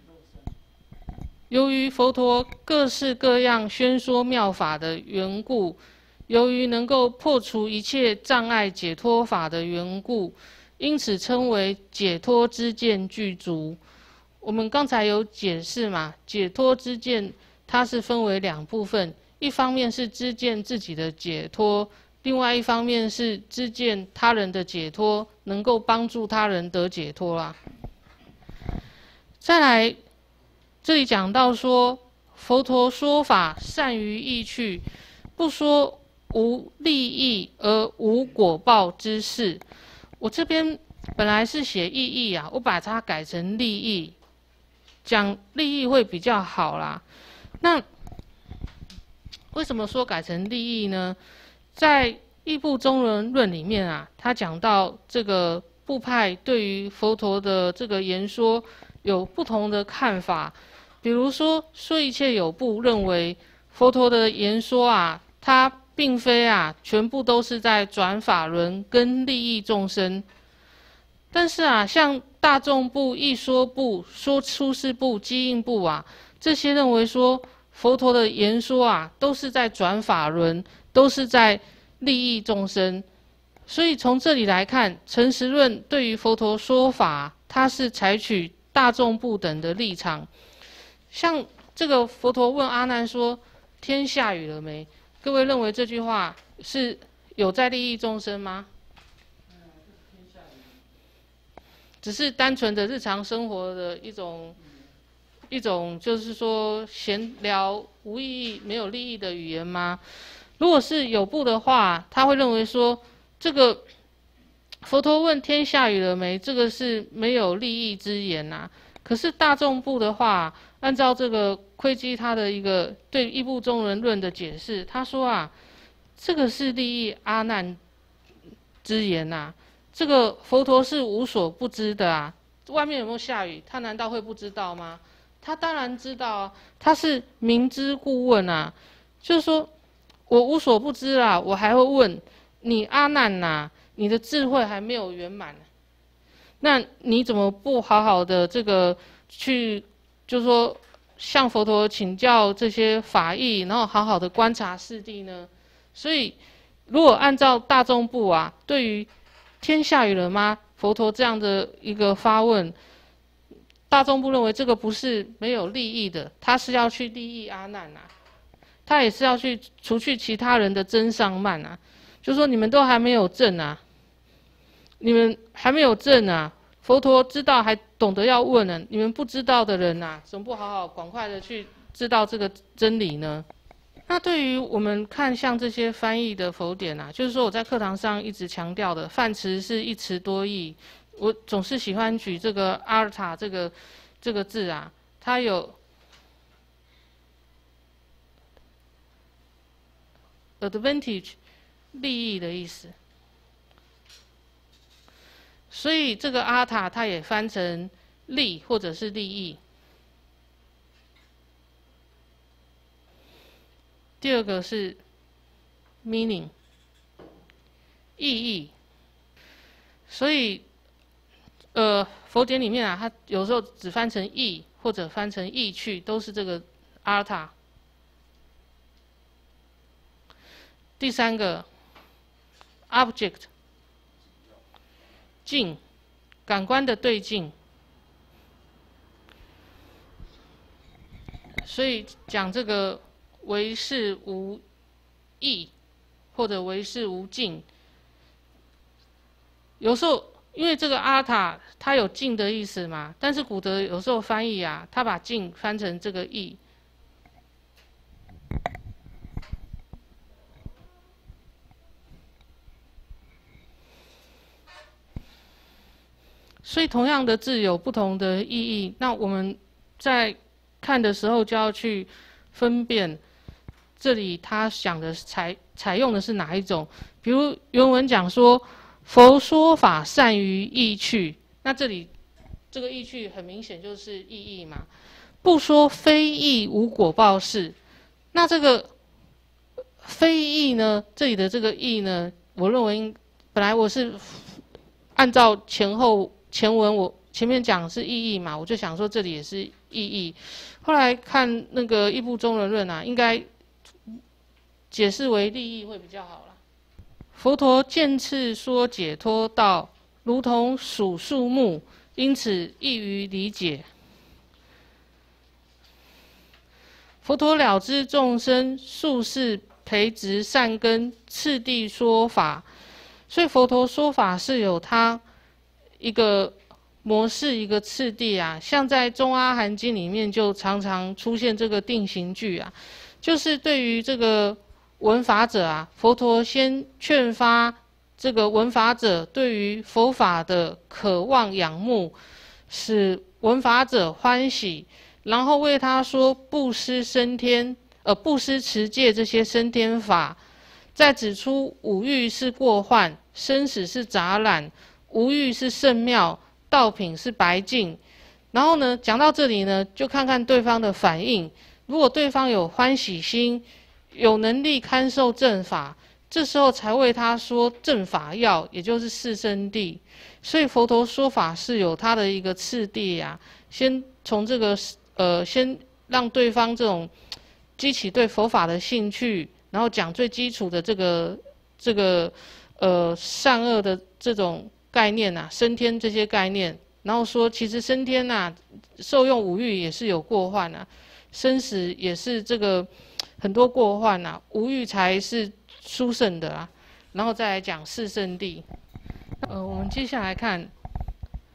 由于佛陀各式各样宣说妙法的缘故，由于能够破除一切障碍解脱法的缘故，因此称为解脱知见具足。我们刚才有解释嘛，解脱知见它是分为两部分，一方面是知见自己的解脱，另外一方面是知见他人的解脱，能够帮助他人得解脱啦。再来，这里讲到说，佛陀说法善于意趣，不说无利益而无果报之事。我这边本来是写意义啊，我把它改成利益，讲利益会比较好啦。那为什么说改成利益呢？在《异部中人论》里面啊，他讲到这个部派对于佛陀的这个言说有不同的看法。比如说，说一切有部认为佛陀的言说啊，他并非啊全部都是在转法轮跟利益众生。但是啊，像大众部、一说部、说出世部、机应部啊，这些认为说佛陀的言说啊，都是在转法轮，都是在利益众生。所以从这里来看，陈时润对于佛陀说法，他是采取大众部等的立场。像这个佛陀问阿难说：“天下雨了没？”各位认为这句话是有在利益众生吗？只是单纯的日常生活的一种一种就是说闲聊无意义、没有利益的语言吗？如果是有部的话，他会认为说这个佛陀问天下雨了没，这个是没有利益之言呐、啊。可是大众部的话，按照这个窥基他的一个对异部中人论的解释，他说啊，这个是利益阿难之言呐、啊。这个佛陀是无所不知的啊，外面有没有下雨，他难道会不知道吗？他当然知道啊，他是明知故问啊，就是说我无所不知啦，我还会问你阿难呐、啊，你的智慧还没有圆满，那你怎么不好好的这个去，就是说向佛陀请教这些法义，然后好好的观察四谛呢？所以如果按照大众部啊，对于天下雨了吗？佛陀这样的一个发问。大众部认为这个不是没有利益的，他是要去利益阿难啊，他也是要去除去其他人的增上慢啊，就说你们都还没有证啊，你们还没有证啊，佛陀知道还懂得要问呢，你们不知道的人啊，怎么不好好赶快的去知道这个真理呢？那对于我们看像这些翻译的佛典啊，就是说我在课堂上一直强调的，梵词是一词多义。我总是喜欢举这个阿尔塔这个这个字啊，它有 advantage 利益的意思，所以这个阿塔它也翻成利或者是利益。第二个是 meaning 意义，所以。呃，佛典里面啊，它有时候只翻成意或者翻成意趣，都是这个阿塔。第三个 object 境，感官的对境，所以讲这个唯识无意或者唯识无境，有时候。因为这个阿塔它有境的意思嘛，但是古德有时候翻译啊，他把境翻成这个意，所以同样的字有不同的意义。那我们在看的时候就要去分辨，这里他想的采采用的是哪一种？比如原文讲说。佛说法善于意趣，那这里这个意趣很明显就是意义嘛。不说非义无果报事，那这个非义呢？这里的这个义呢，我认为本来我是按照前后前文我前面讲是意义嘛，我就想说这里也是意义。后来看那个异部中人论啊，应该解释为利益会比较好了。佛陀渐次说解脱道，如同数树木，因此易于理解。佛陀了知众生数世培植善根，次第说法，所以佛陀说法是有他一个模式、一个次第啊。像在《中阿含经》里面就常常出现这个定型句啊，就是对于这个。闻法者啊，佛陀先劝发这个闻法者对于佛法的渴望仰慕，使闻法者欢喜，然后为他说布施升天，呃，布施持戒这些升天法，再指出五欲是过患，生死是杂染，无欲是圣妙，道品是白净。然后呢，讲到这里呢，就看看对方的反应，如果对方有欢喜心。有能力堪受正法，这时候才为他说正法要，也就是四圣谛。所以佛陀说法是有他的一个次第呀、啊，先从这个呃，先让对方这种激起对佛法的兴趣，然后讲最基础的这个这个呃善恶的这种概念啊，升天这些概念，然后说其实升天呐、啊，受用五欲也是有过患啊，生死也是这个。很多过患啊，无欲才是殊胜的啊，然后再来讲四圣谛。呃，我们接下来看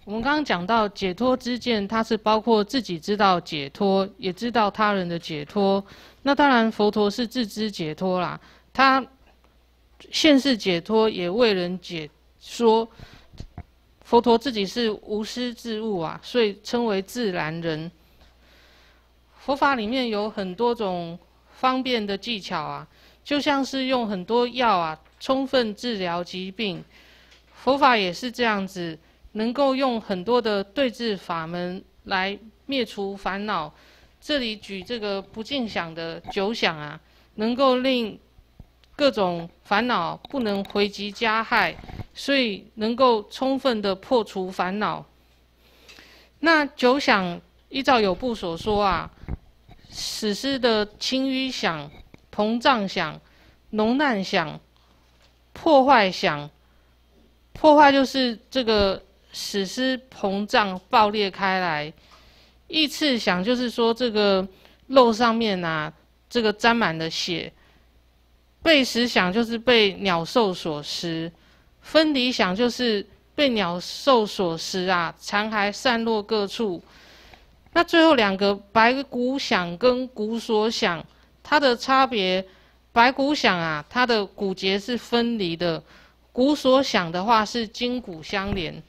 我们刚刚讲到解脱知见，它是包括自己知道解脱，也知道他人的解脱。那当然，佛陀是自知解脱啦，他现世解脱，也为人解说。佛陀自己是无师自悟啊，所以称为自然人。佛法里面有很多种方便的技巧啊，就像是用很多药啊，充分治疗疾病。佛法也是这样子。能够用很多的对治法门来灭除烦恼。这里举这个不净想的九想啊，能够令各种烦恼不能回击加害，所以能够充分的破除烦恼。那九想依照有部所说啊，史诗的轻淤想、膨胀想、浓难想、破坏想。破坏就是这个史诗膨胀爆裂开来，异次想就是说这个肉上面啊，这个沾满了血；被食想就是被鸟兽所食；分离想就是被鸟兽所食啊，残骸散落各处。那最后两个白骨想跟骨所想，它的差别，白骨想啊，它的骨节是分离的；骨所想的话是筋骨相连。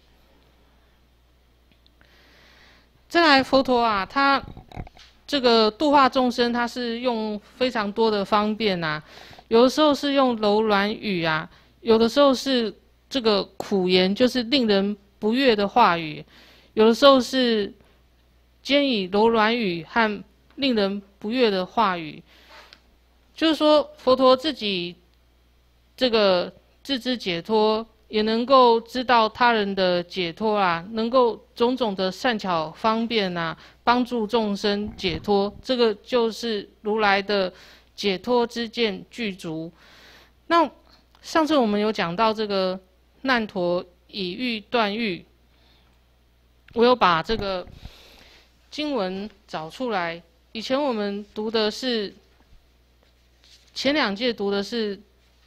再来，佛陀啊，他这个度化众生，他是用非常多的方便啊，有的时候是用柔软语啊，有的时候是这个苦言，就是令人不悦的话语，有的时候是兼以柔软语和令人不悦的话语。就是说，佛陀自己这个自知解脱，也能够知道他人的解脱啊，能够种种的善巧方便啊，帮助众生解脱，这个就是如来的解脱之见具足。那上次我们有讲到这个难陀以欲断欲，我有把这个经文找出来。以前我们读的是前两届读的是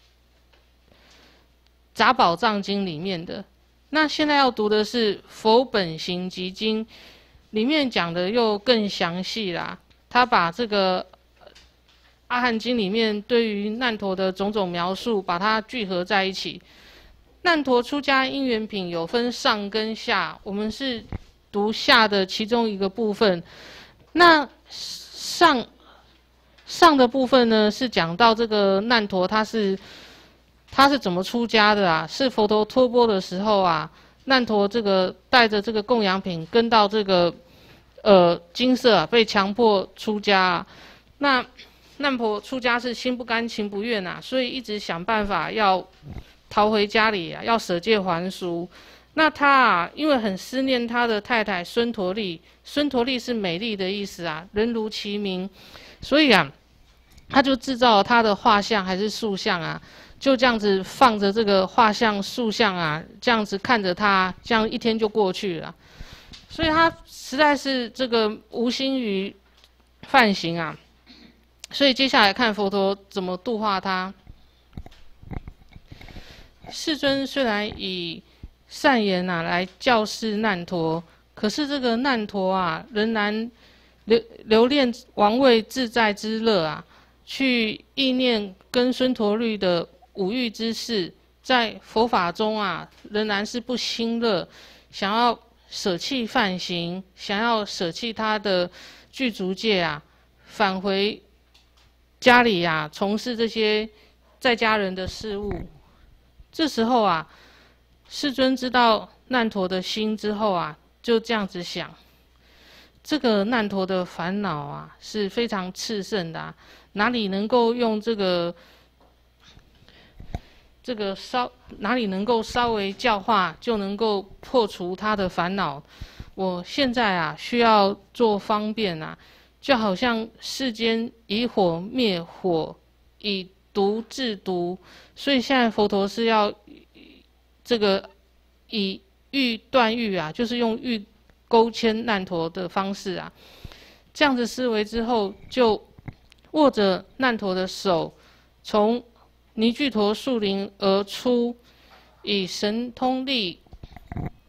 杂宝藏经里面的，那现在要读的是佛本行集经，里面讲的又更详细啦。他把这个阿含经里面对于难陀的种种描述，把它聚合在一起。难陀出家因缘品有分上跟下，我们是读下的其中一个部分。那上上的部分呢，是讲到这个难陀他是。他是怎么出家的啊？是佛陀托钵的时候啊，难陀这个带着这个供养品跟到这个呃精舍啊，被强迫出家啊。那难陀出家是心不甘情不愿啊，所以一直想办法要逃回家里啊，要舍戒还俗。那他啊，因为很思念他的太太孙陀利，孙陀利是美丽的意思啊，人如其名，所以啊，他就制造了他的画像还是塑像啊。就这样子放着这个画像、塑像啊，这样子看着他，这样一天就过去了。所以他实在是这个无心于犯行啊。所以接下来看佛陀怎么度化他。世尊虽然以善言啊来教示难陀，可是这个难陀啊，仍然留留恋王位自在之乐啊，去意念跟孙陀利的五欲之事，在佛法中啊，仍然是不兴乐，想要舍弃犯行，想要舍弃他的具足戒啊，返回家里啊，从事这些在家人的事务。这时候啊，世尊知道难陀的心之后啊，就这样子想：这个难陀的烦恼啊，是非常炽盛的啊，哪里能够用这个？这个稍哪里能够稍微教化，就能够破除他的烦恼。我现在啊，需要做方便啊，就好像世间以火灭火，以毒制毒，所以现在佛陀是要这个以欲断欲啊，就是用欲勾牵难陀的方式啊。这样子思维之后，就握着难陀的手，从尼俱陀树林而出，以神通力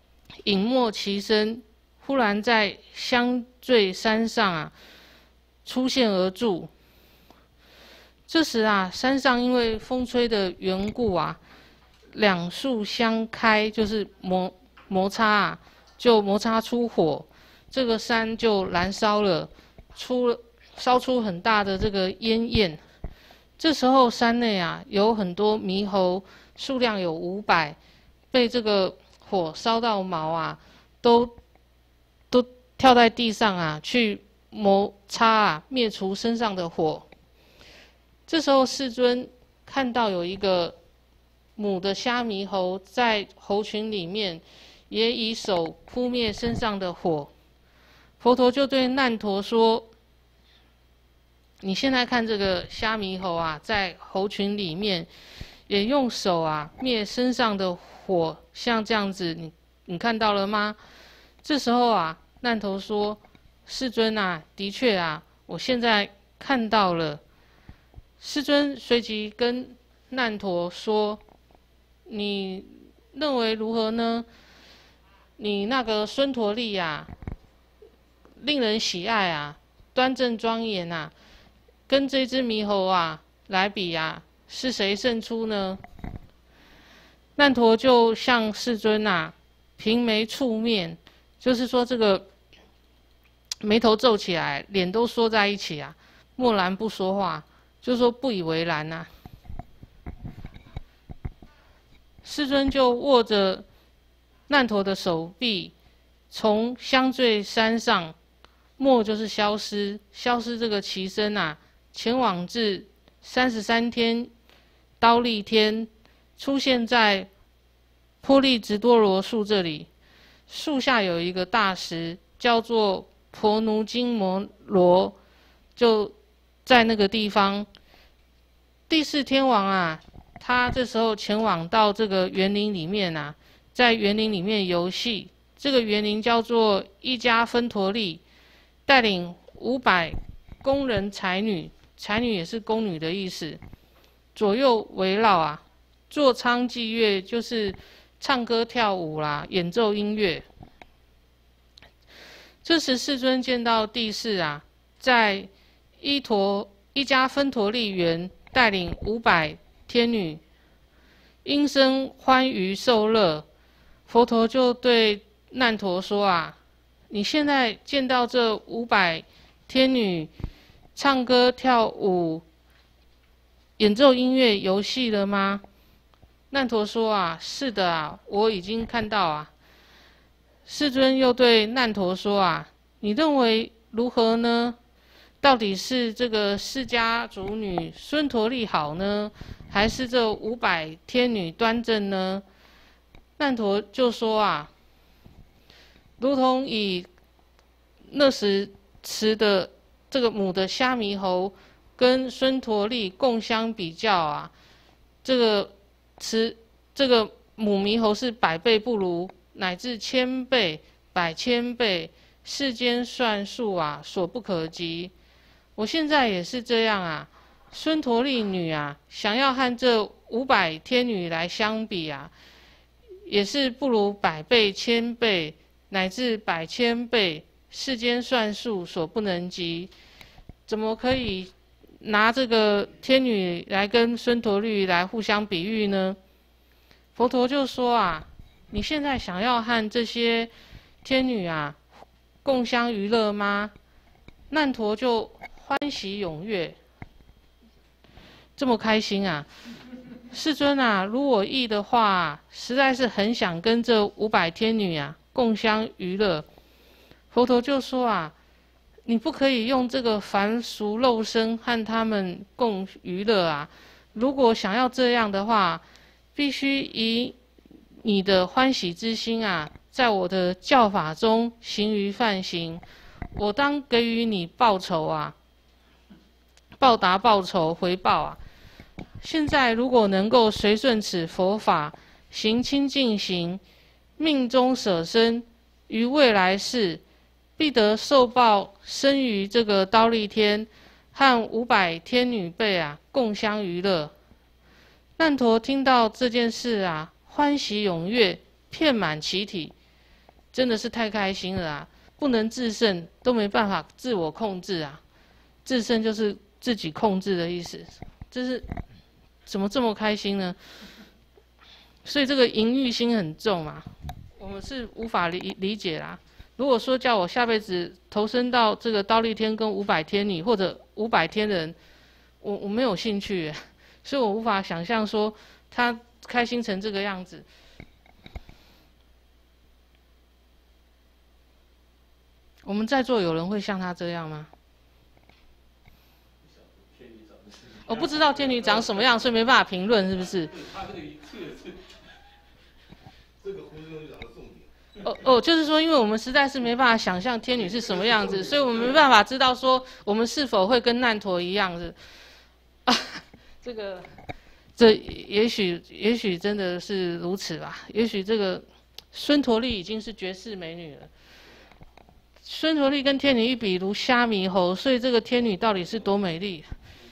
隐没其身，忽然在相坠山上啊出现而住。这时啊，山上因为风吹的缘故啊，两树相开，就是摩摩擦啊，就摩擦出火，这个山就燃烧了，出了烧出很大的这个烟焰。这时候山内啊有很多猕猴，数量有五百，被这个火烧到毛啊，都都跳在地上啊，去摩擦啊，灭除身上的火。这时候世尊看到有一个母的虾猕猴在猴群里面，也以手扑灭身上的火。佛陀就对难陀说：“你现在看这个虾猕猴啊，在猴群里面，也用手啊灭身上的火，像这样子，你你看到了吗？”这时候啊，难陀说：“世尊啊，的确啊，我现在看到了。”世尊随即跟难陀说：“你认为如何呢？你那个孙陀利啊，令人喜爱啊，端正庄严啊，跟这只猕猴啊来比啊，是谁胜出呢？”难陀就向世尊啊平眉触面，就是说这个眉头皱起来，脸都缩在一起啊，默然不说话。就说不以为然呐、啊。世尊就握着难陀的手臂，从相坠山上，没就是消失，消失这个其身啊，前往至三十三天刀立天，出现在波利直多罗树这里。树下有一个大石，叫做婆奴金摩罗，就在那个地方。第四天王啊，他这时候前往到这个园林里面啊，在园林里面游戏。这个园林叫做一家分陀利，带领五百宫人才女，才女也是宫女的意思，左右围绕啊，座舱伎乐，就是唱歌跳舞啦，演奏音乐。这时世尊见到帝释啊，在一陀一家分陀利园，带领五百天女，音声欢愉受乐。佛陀就对难陀说啊：“你现在见到这五百天女唱歌跳舞、演奏音乐、游戏了吗？”难陀说啊：“是的啊，我已经看到啊。”世尊又对难陀说啊：“你认为如何呢？到底是这个释迦族女孙陀利好呢，还是这五百天女端正呢？”难陀就说啊：“如同以那时持的这个母的虾猕猴跟孙陀利共相比较啊，这个持这个母猕猴是百倍不如，乃至千倍、百千倍，世间算数啊，所不可及。我现在也是这样啊，孙陀利女啊，想要和这五百天女来相比啊，也是不如百倍、千倍，乃至百千倍，世间算数所不能及。怎么可以拿这个天女来跟孙陀利来互相比喻呢？”佛陀就说啊：“你现在想要和这些天女啊共相娱乐吗？”难陀就欢喜踊跃，这么开心啊！世尊啊，如我意的话，实在是很想跟这五百天女啊共相娱乐。佛陀就说啊：“你不可以用这个凡俗肉身和他们共娱乐啊！如果想要这样的话，必须以你的欢喜之心啊，在我的教法中行于梵行。我当给予你报酬啊，报答报酬回报啊。现在如果能够随顺此佛法，行清净行，命中舍身，于未来世必得受报，生于这个忉利天，和五百天女辈啊共相娱乐。”难陀听到这件事啊，欢喜踊跃，遍满其体。 真的是太开心了啊！不能自胜，都没办法自我控制啊。自胜就是自己控制的意思，这是怎么这么开心呢？所以这个淫欲心很重嘛，我们是无法理理解啦。如果说叫我下辈子投身到这个忉利天跟五百天女或者五百天人，我我没有兴趣，所以我无法想象说他开心成这个样子。我们在座有人会像他这样吗？我不知道天女长什么样，所以没办法评论，是不是？哦哦，就是说，因为我们实在是没办法想象天女是什么样子，所以我们没办法知道说我们是否会跟难陀一样的。啊，这个，这也许也许真的是如此吧。也许这个孙陀利已经是绝世美女了。孙陀利跟天女一比如虾米猴，所以这个天女到底是多美丽？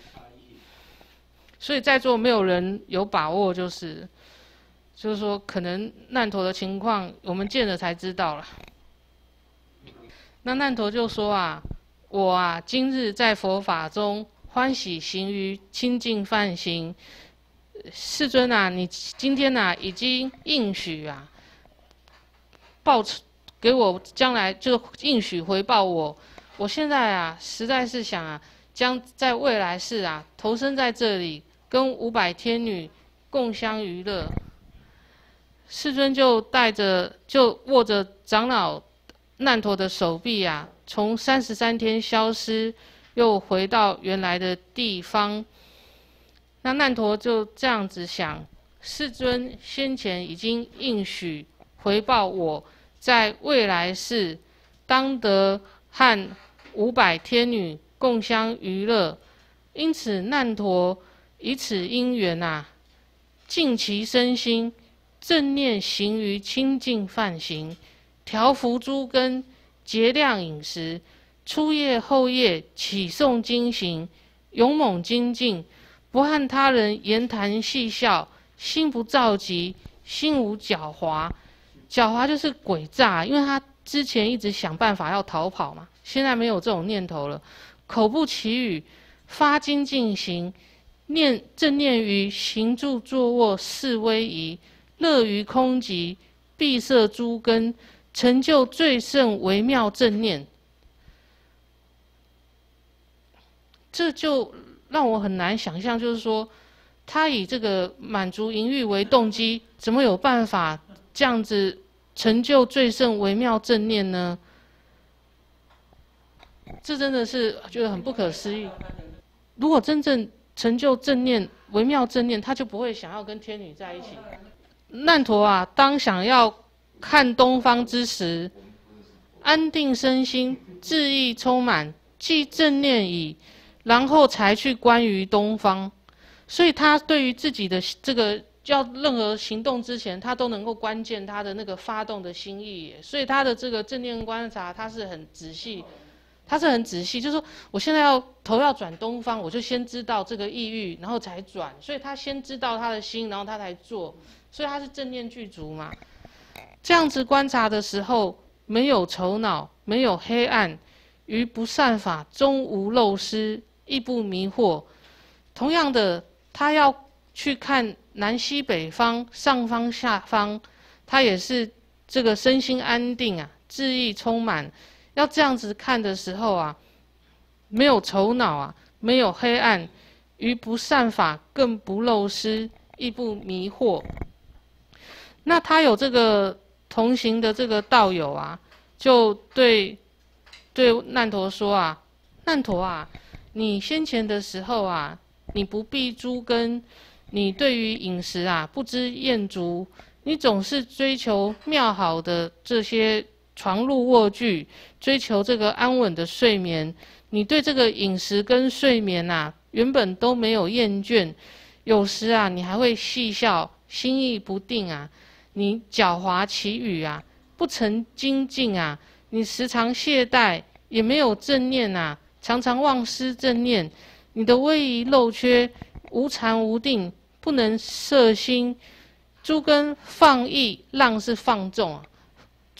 所以在座没有人有把握，就是，就是说可能难陀的情况，我们见了才知道了。那难陀就说啊，我啊，今日在佛法中欢喜行于清净梵行。世尊啊，你今天啊已经应许啊，报给我将来就应许回报我。我现在啊，实在是想啊，将在未来世啊，投身在这里，跟五百天女共相娱乐。世尊就带着，就握着长老难陀的手臂啊，从三十三天消失，又回到原来的地方。那难陀就这样子想：世尊先前已经应许回报我，在未来世当得和五百天女共相娱乐，因此难陀以此因缘啊，尽其身心，正念行于清净梵行，调伏诸根，节量饮食，初夜后夜起诵经行，勇猛精进，不和他人言谈戏笑，心不躁急，心无狡猾。狡猾就是诡诈，因为他之前一直想办法要逃跑嘛，现在没有这种念头了。口不绮语，发精进行，念正念于行住坐卧四威仪，乐于空寂，闭塞诸根，成就最胜微妙正念。这就让我很难想象，就是说，他以这个满足淫欲为动机，怎么有办法这样子成就最胜微妙正念呢？这真的是觉得很不可思议。如果真正成就正念、微妙正念，他就不会想要跟天女在一起。难陀啊，当想要看东方之时，安定身心，志意充满，既正念已，然后才去观于东方。所以他对于自己的这个要任何行动之前，他都能够关键他的那个发动的心意，所以他的这个正念观察，他是很仔细，他是很仔细，就是说我现在要头要转东方，我就先知道这个意欲，然后才转，所以他先知道他的心，然后他才做，所以他是正念具足嘛。这样子观察的时候，没有愁恼，没有黑暗，于不善法终无漏失，亦不迷惑。同样的，他要去看南西北方、上方下方，他也是这个身心安定啊，志意充满。要这样子看的时候啊，没有愁恼啊，没有黑暗，于不善法更不漏失，亦不迷惑。那他有这个同行的这个道友啊，就对对难陀说啊，难陀啊，你先前的时候啊，你不避诸根，你对于饮食啊不知厌足，你总是追求妙好的这些床褥卧具，追求这个安稳的睡眠。你对这个饮食跟睡眠啊，原本都没有厌倦，有时啊，你还会戏笑，心意不定啊，你狡猾绮语啊，不曾精进啊，你时常懈怠，也没有正念啊，常常忘失正念。你的威仪漏缺，无禅无定，不能摄心，诸根放逸，浪是放纵啊。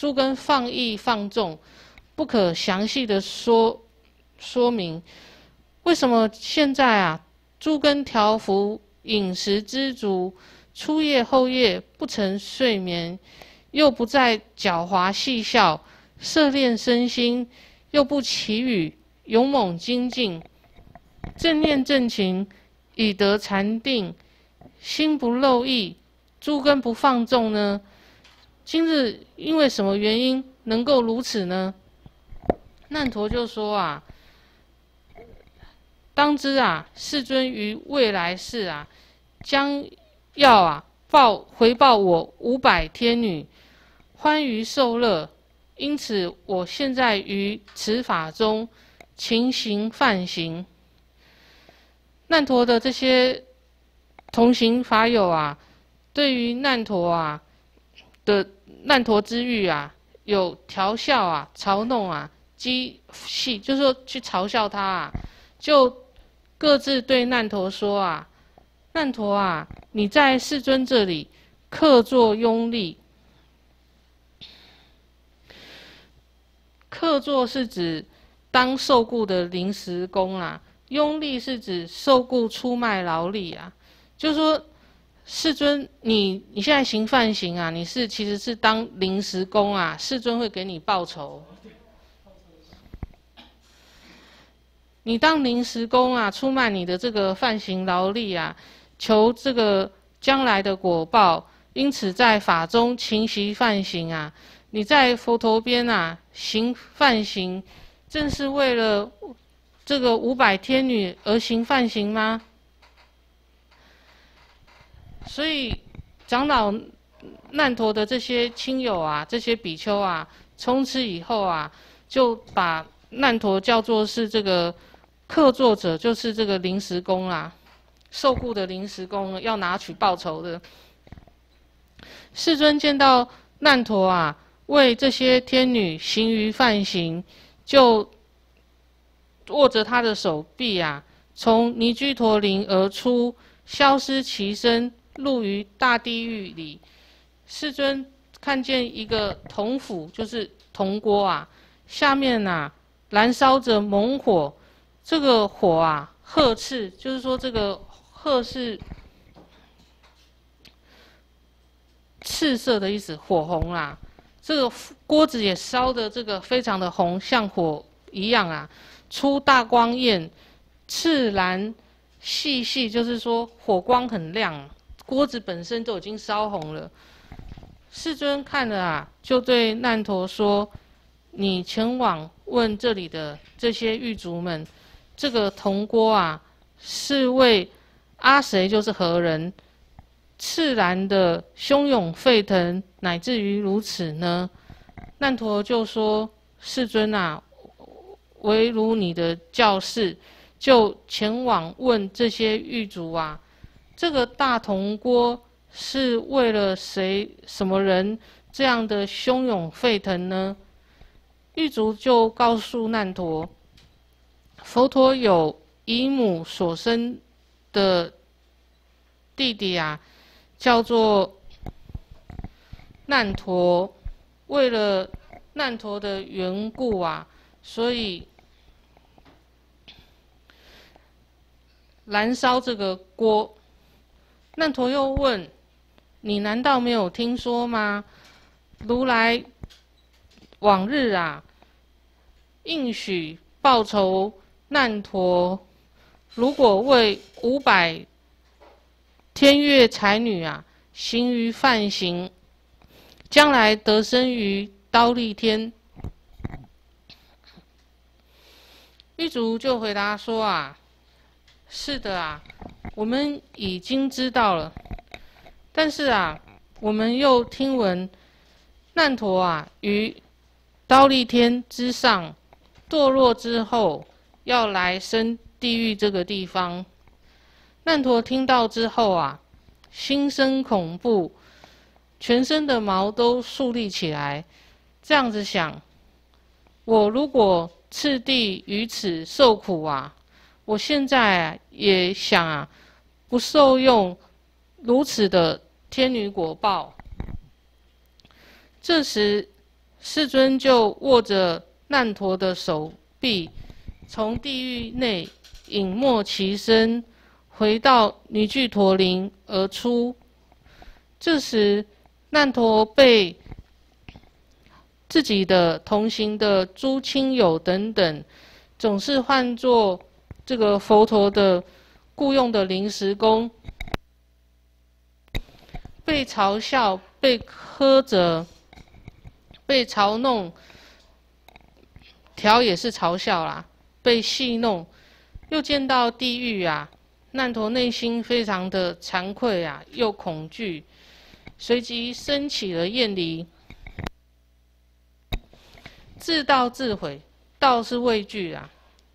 诸根放逸放纵，不可详细的说说明。为什么现在啊，诸根调伏，饮食知足，初夜后夜不曾睡眠，又不再狡猾戏笑，涉练身心，又不起语，勇猛精进，正念正勤，以得禅定，心不漏逸，诸根不放纵呢？今日因为什么原因能够如此呢？难陀就说啊，当知啊，世尊于未来世啊，将要啊报回报我五百天女，欢愉受乐。因此，我现在于此法中勤行梵行。难陀的这些同行法友啊，对于难陀啊的难陀之欲啊，有调笑啊、嘲弄啊、讥戏，就是说去嘲笑他啊，就各自对难陀说啊：“难陀啊，你在世尊这里客作拥立。客作是指当受雇的临时工啊，拥立是指受雇出卖劳力啊。就是说，世尊你你现在行梵行啊，你是其实是当临时工啊，世尊会给你报酬。你当临时工啊，出卖你的这个梵行劳力啊，求这个将来的果报，因此在法中勤习梵行啊。你在佛陀边啊行梵行，正是为了这个五百天女而行梵行吗？所以长老难陀的这些亲友啊，这些比丘啊，从此以后啊，就把难陀叫做是这个客作者，就是这个临时工啊，受雇的临时工，要拿取报酬的。世尊见到难陀啊，为这些天女行于梵行，就握着他的手臂啊，从尼居陀林而出，消失其身，入于大地狱里。世尊看见一个铜釜，就是铜锅啊，下面啊燃烧着猛火，这个火啊褐赤，就是说这个褐是赤色的意思，火红啊。这个锅子也烧的这个非常的红，像火一样啊，出大光焰，赤蓝细细，就是说火光很亮，锅子本身都已经烧红了。世尊看了啊，就对难陀说：“你前往问这里的这些狱卒们，这个铜锅啊，是为阿谁，就是何人？赤然的汹涌沸腾，乃至于如此呢？”难陀就说：“世尊啊，唯如你的教示，就前往问这些狱卒啊，这个大铜锅是为了谁、什么人这样的汹涌沸腾呢？”狱卒就告诉难陀，佛陀有以母所生的弟弟啊，叫做难陀，为了难陀的缘故啊，所以燃烧这个锅。难陀又问：“你难道没有听说吗？如来往日啊，应许报酬难陀，如果为五百天乐才女啊，行于梵行，将来得生于忉利天。”狱卒就回答说啊：“是的啊，我们已经知道了。但是啊，我们又听闻难陀啊，于忉利天之上堕落之后，要来生地狱这个地方。”难陀听到之后啊，心生恐怖，全身的毛都竖立起来，这样子想：我如果次第于此受苦啊，我现在啊也想啊，不受用如此的天女果报。这时， 世尊就握着难陀的手臂，从地狱内隐没其身，回到尼俱陀林而出。这时，难陀被自己的同行的诸亲友等等，总是唤作这个佛陀的雇用的临时工，被嘲笑、被苛责、被嘲弄，调也是嘲笑啦，被戏弄，又见到地狱啊，难陀内心非常的惭愧啊，又恐惧，随即升起了厌离，自悼自毁，悼是畏惧啊，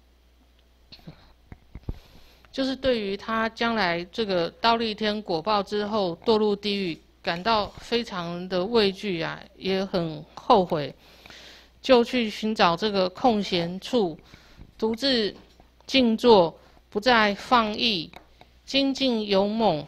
就是对于他将来这个忉利天果报之后堕入地狱，感到非常的畏惧啊，也很后悔，就去寻找这个空闲处，独自静坐，不再放逸，精进勇猛。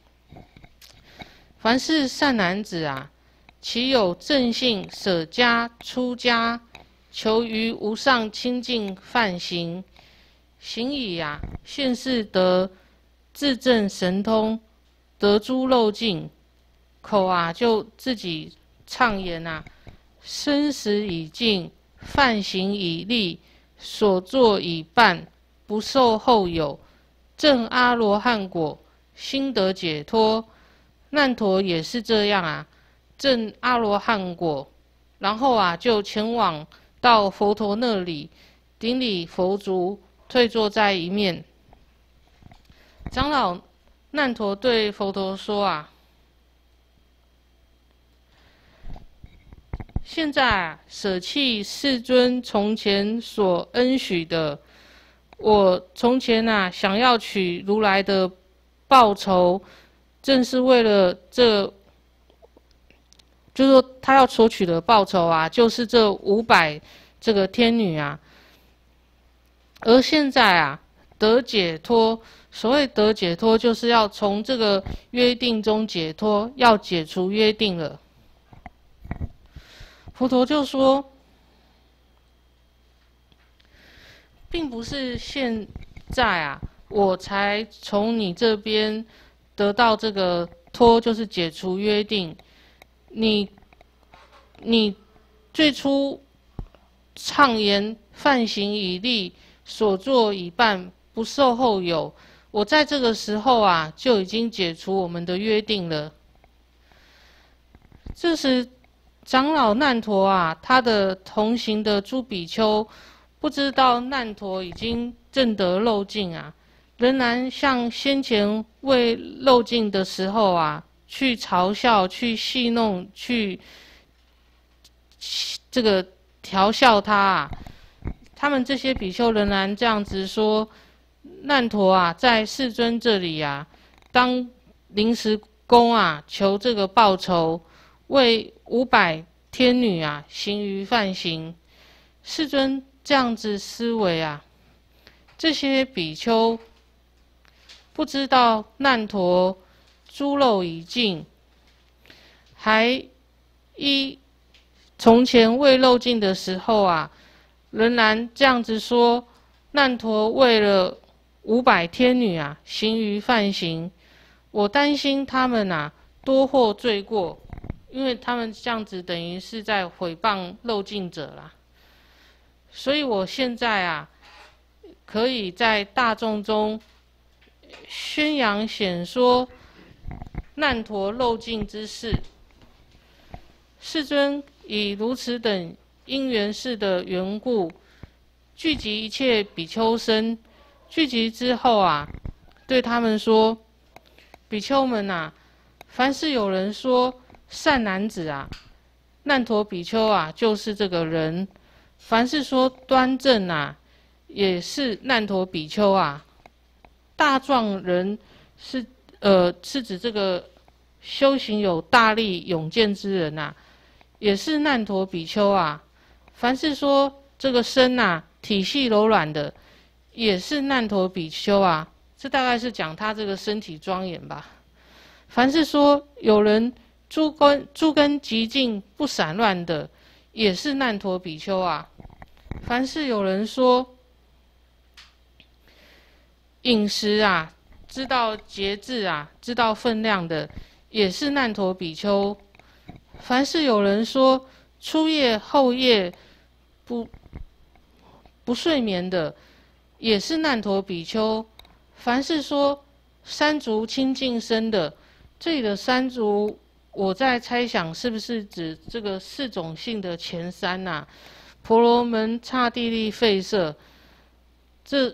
凡是善男子啊，其有正信，舍家出家，求于无上清净梵行，行以啊现世得自证神通，得诸漏尽，口啊就自己唱言啊，生死已尽，梵行已立，所作已办，不受后有，证阿罗汉果，心得解脱。难陀也是这样啊，证阿罗汉果，然后啊就前往到佛陀那里，顶礼佛足，退坐在一面。长老难陀对佛陀说啊，现在啊舍弃世尊从前所恩许的，我从前啊想要取如来的报酬，正是为了这，就是说他要索取的报酬啊，就是这五百这个天女啊。而现在啊，得解脱，所谓得解脱，就是要从这个约定中解脱，要解除约定了。佛陀就说，并不是现在啊，我才从你这边得到这个脱，就是解除约定。你，你最初畅言梵行已立，所作已办，不受后有。我在这个时候啊，就已经解除我们的约定了。这时，长老难陀啊，他的同行的诸比丘，不知道难陀已经证得漏尽啊，仍然像先前未漏尽的时候啊，去嘲笑、去戏弄、去这个调笑他啊。他们这些比丘仍然这样子说：难陀啊，在世尊这里啊，当临时工啊，求这个报酬，为五百天女啊行于梵行。世尊这样子思维啊，这些比丘不知道难陀诸漏已尽，还依从前未漏尽的时候啊，仍然这样子说，难陀为了五百天女啊行于梵行，我担心他们啊多获罪过，因为他们这样子等于是在诽谤漏尽者啦。所以我现在啊，可以在大众中宣扬显说难陀漏尽之事。世尊以如此等因缘事的缘故，聚集一切比丘僧。聚集之后啊，对他们说：比丘们啊，凡是有人说善男子啊，难陀比丘啊，就是这个人；凡是说端正啊，也是难陀比丘啊。大壮人是呃是指这个修行有大力勇健之人啊，也是难陀比丘啊。凡是说这个身啊体细柔软的，也是难陀比丘啊。这大概是讲他这个身体庄严吧。凡是说有人诸根诸根极净不散乱的， 也是难陀比丘啊。凡是有人说饮食啊，知道节制啊，知道分量的，也是难陀比丘。凡是有人说初夜后夜不不睡眠的，也是难陀比丘。凡是说三足清净身的，这里的三足，我在猜想是不是指这个四种性的前三呐、啊？婆罗门、刹帝利、吠舍，这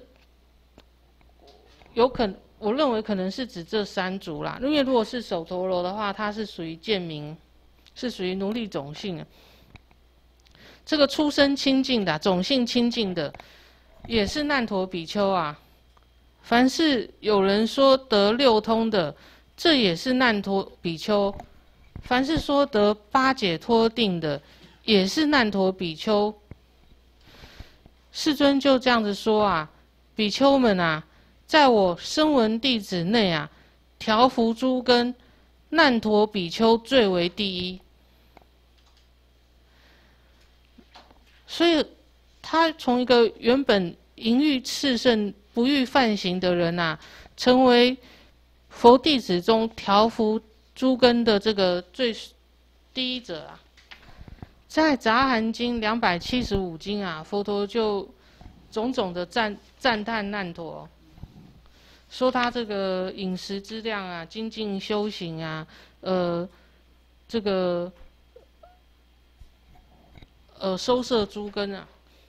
有可能，我认为可能是指这三足啦。因为如果是首陀罗的话，它是属于贱民，是属于奴隶种姓的。这个出身清净的、种姓清净的，也是难陀比丘啊。凡是有人说得六通的，这也是难陀比丘；凡是说得八解脱定的，也是难陀比丘。世尊就这样子说啊，比丘们啊，在我声闻弟子内啊，调伏诸根，难陀比丘最为第一。所以，他从一个原本淫欲炽盛、不欲犯行的人啊，成为佛弟子中调伏诸根的这个最第一者啊。在《杂含经》两百七十五经啊，佛陀就种种的赞赞叹难陀，说他这个饮食之量啊，精进修行啊，呃，这个呃收摄诸根啊。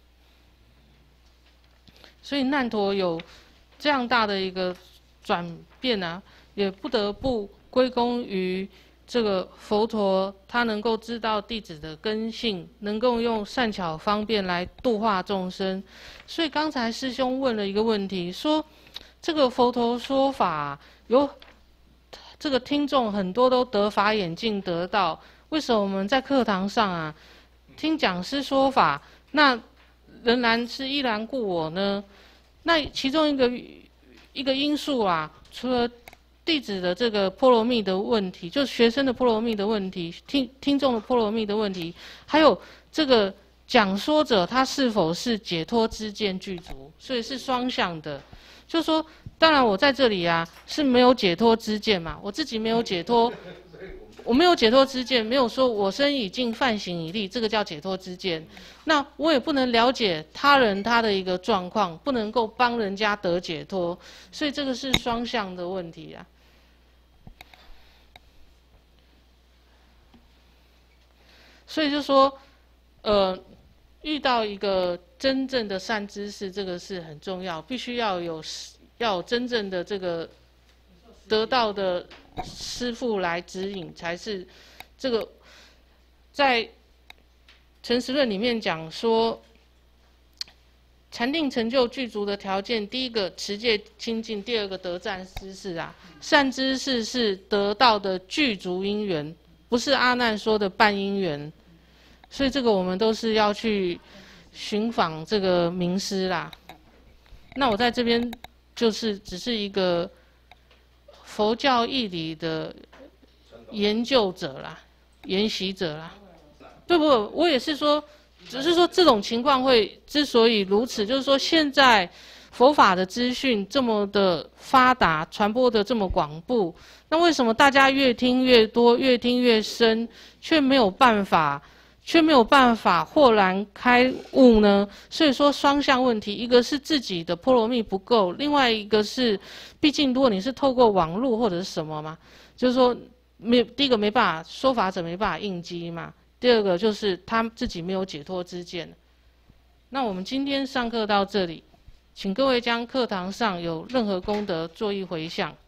所以难陀有这样大的一个转变啊，也不得不归功于这个佛陀，他能够知道弟子的根性，能够用善巧方便来度化众生。所以刚才师兄问了一个问题，说这个佛陀说法有这个听众很多都得法眼净得道，为什么我们在课堂上啊听讲师说法，那仍然是依然故我呢？那其中一个一个因素啊，除了弟子的这个波罗蜜的问题，就是学生的波罗蜜的问题，听听众的波罗蜜的问题，还有这个讲说者他是否是解脱知见具足，所以是双向的。就是说，当然我在这里啊是没有解脱知见嘛，我自己没有解脱。我没有解脱知见，没有说我身已尽，犯行已立，这个叫解脱知见。那我也不能了解他人他的一个状况，不能够帮人家得解脱，所以这个是双向的问题啊。所以就说，呃，遇到一个真正的善知识，这个是很重要，必须要有要有真正的这个得到的师父来指引，才是这个在诚实论里面讲说，禅定成就具足的条件，第一个持戒清净，第二个得善知识啊。善知识是得到的具足因缘，不是阿难说的半因缘。所以这个我们都是要去寻访这个名师啦。那我在这边就是只是一个佛教义理的研究者啦，研习者啦。不不，我也是说，只是说这种情况会之所以如此，就是说现在佛法的资讯这么的发达，传播的这么广布，那为什么大家越听越多，越听越深，却没有办法？却没有办法豁然开悟呢？所以说双向问题，一个是自己的波罗蜜不够，另外一个是，毕竟如果你是透过网络或者是什么嘛，就是说没第一个没办法，说法者没办法应机嘛，第二个就是他自己没有解脱知见。那我们今天上课到这里，请各位将课堂上有任何功德做一回向。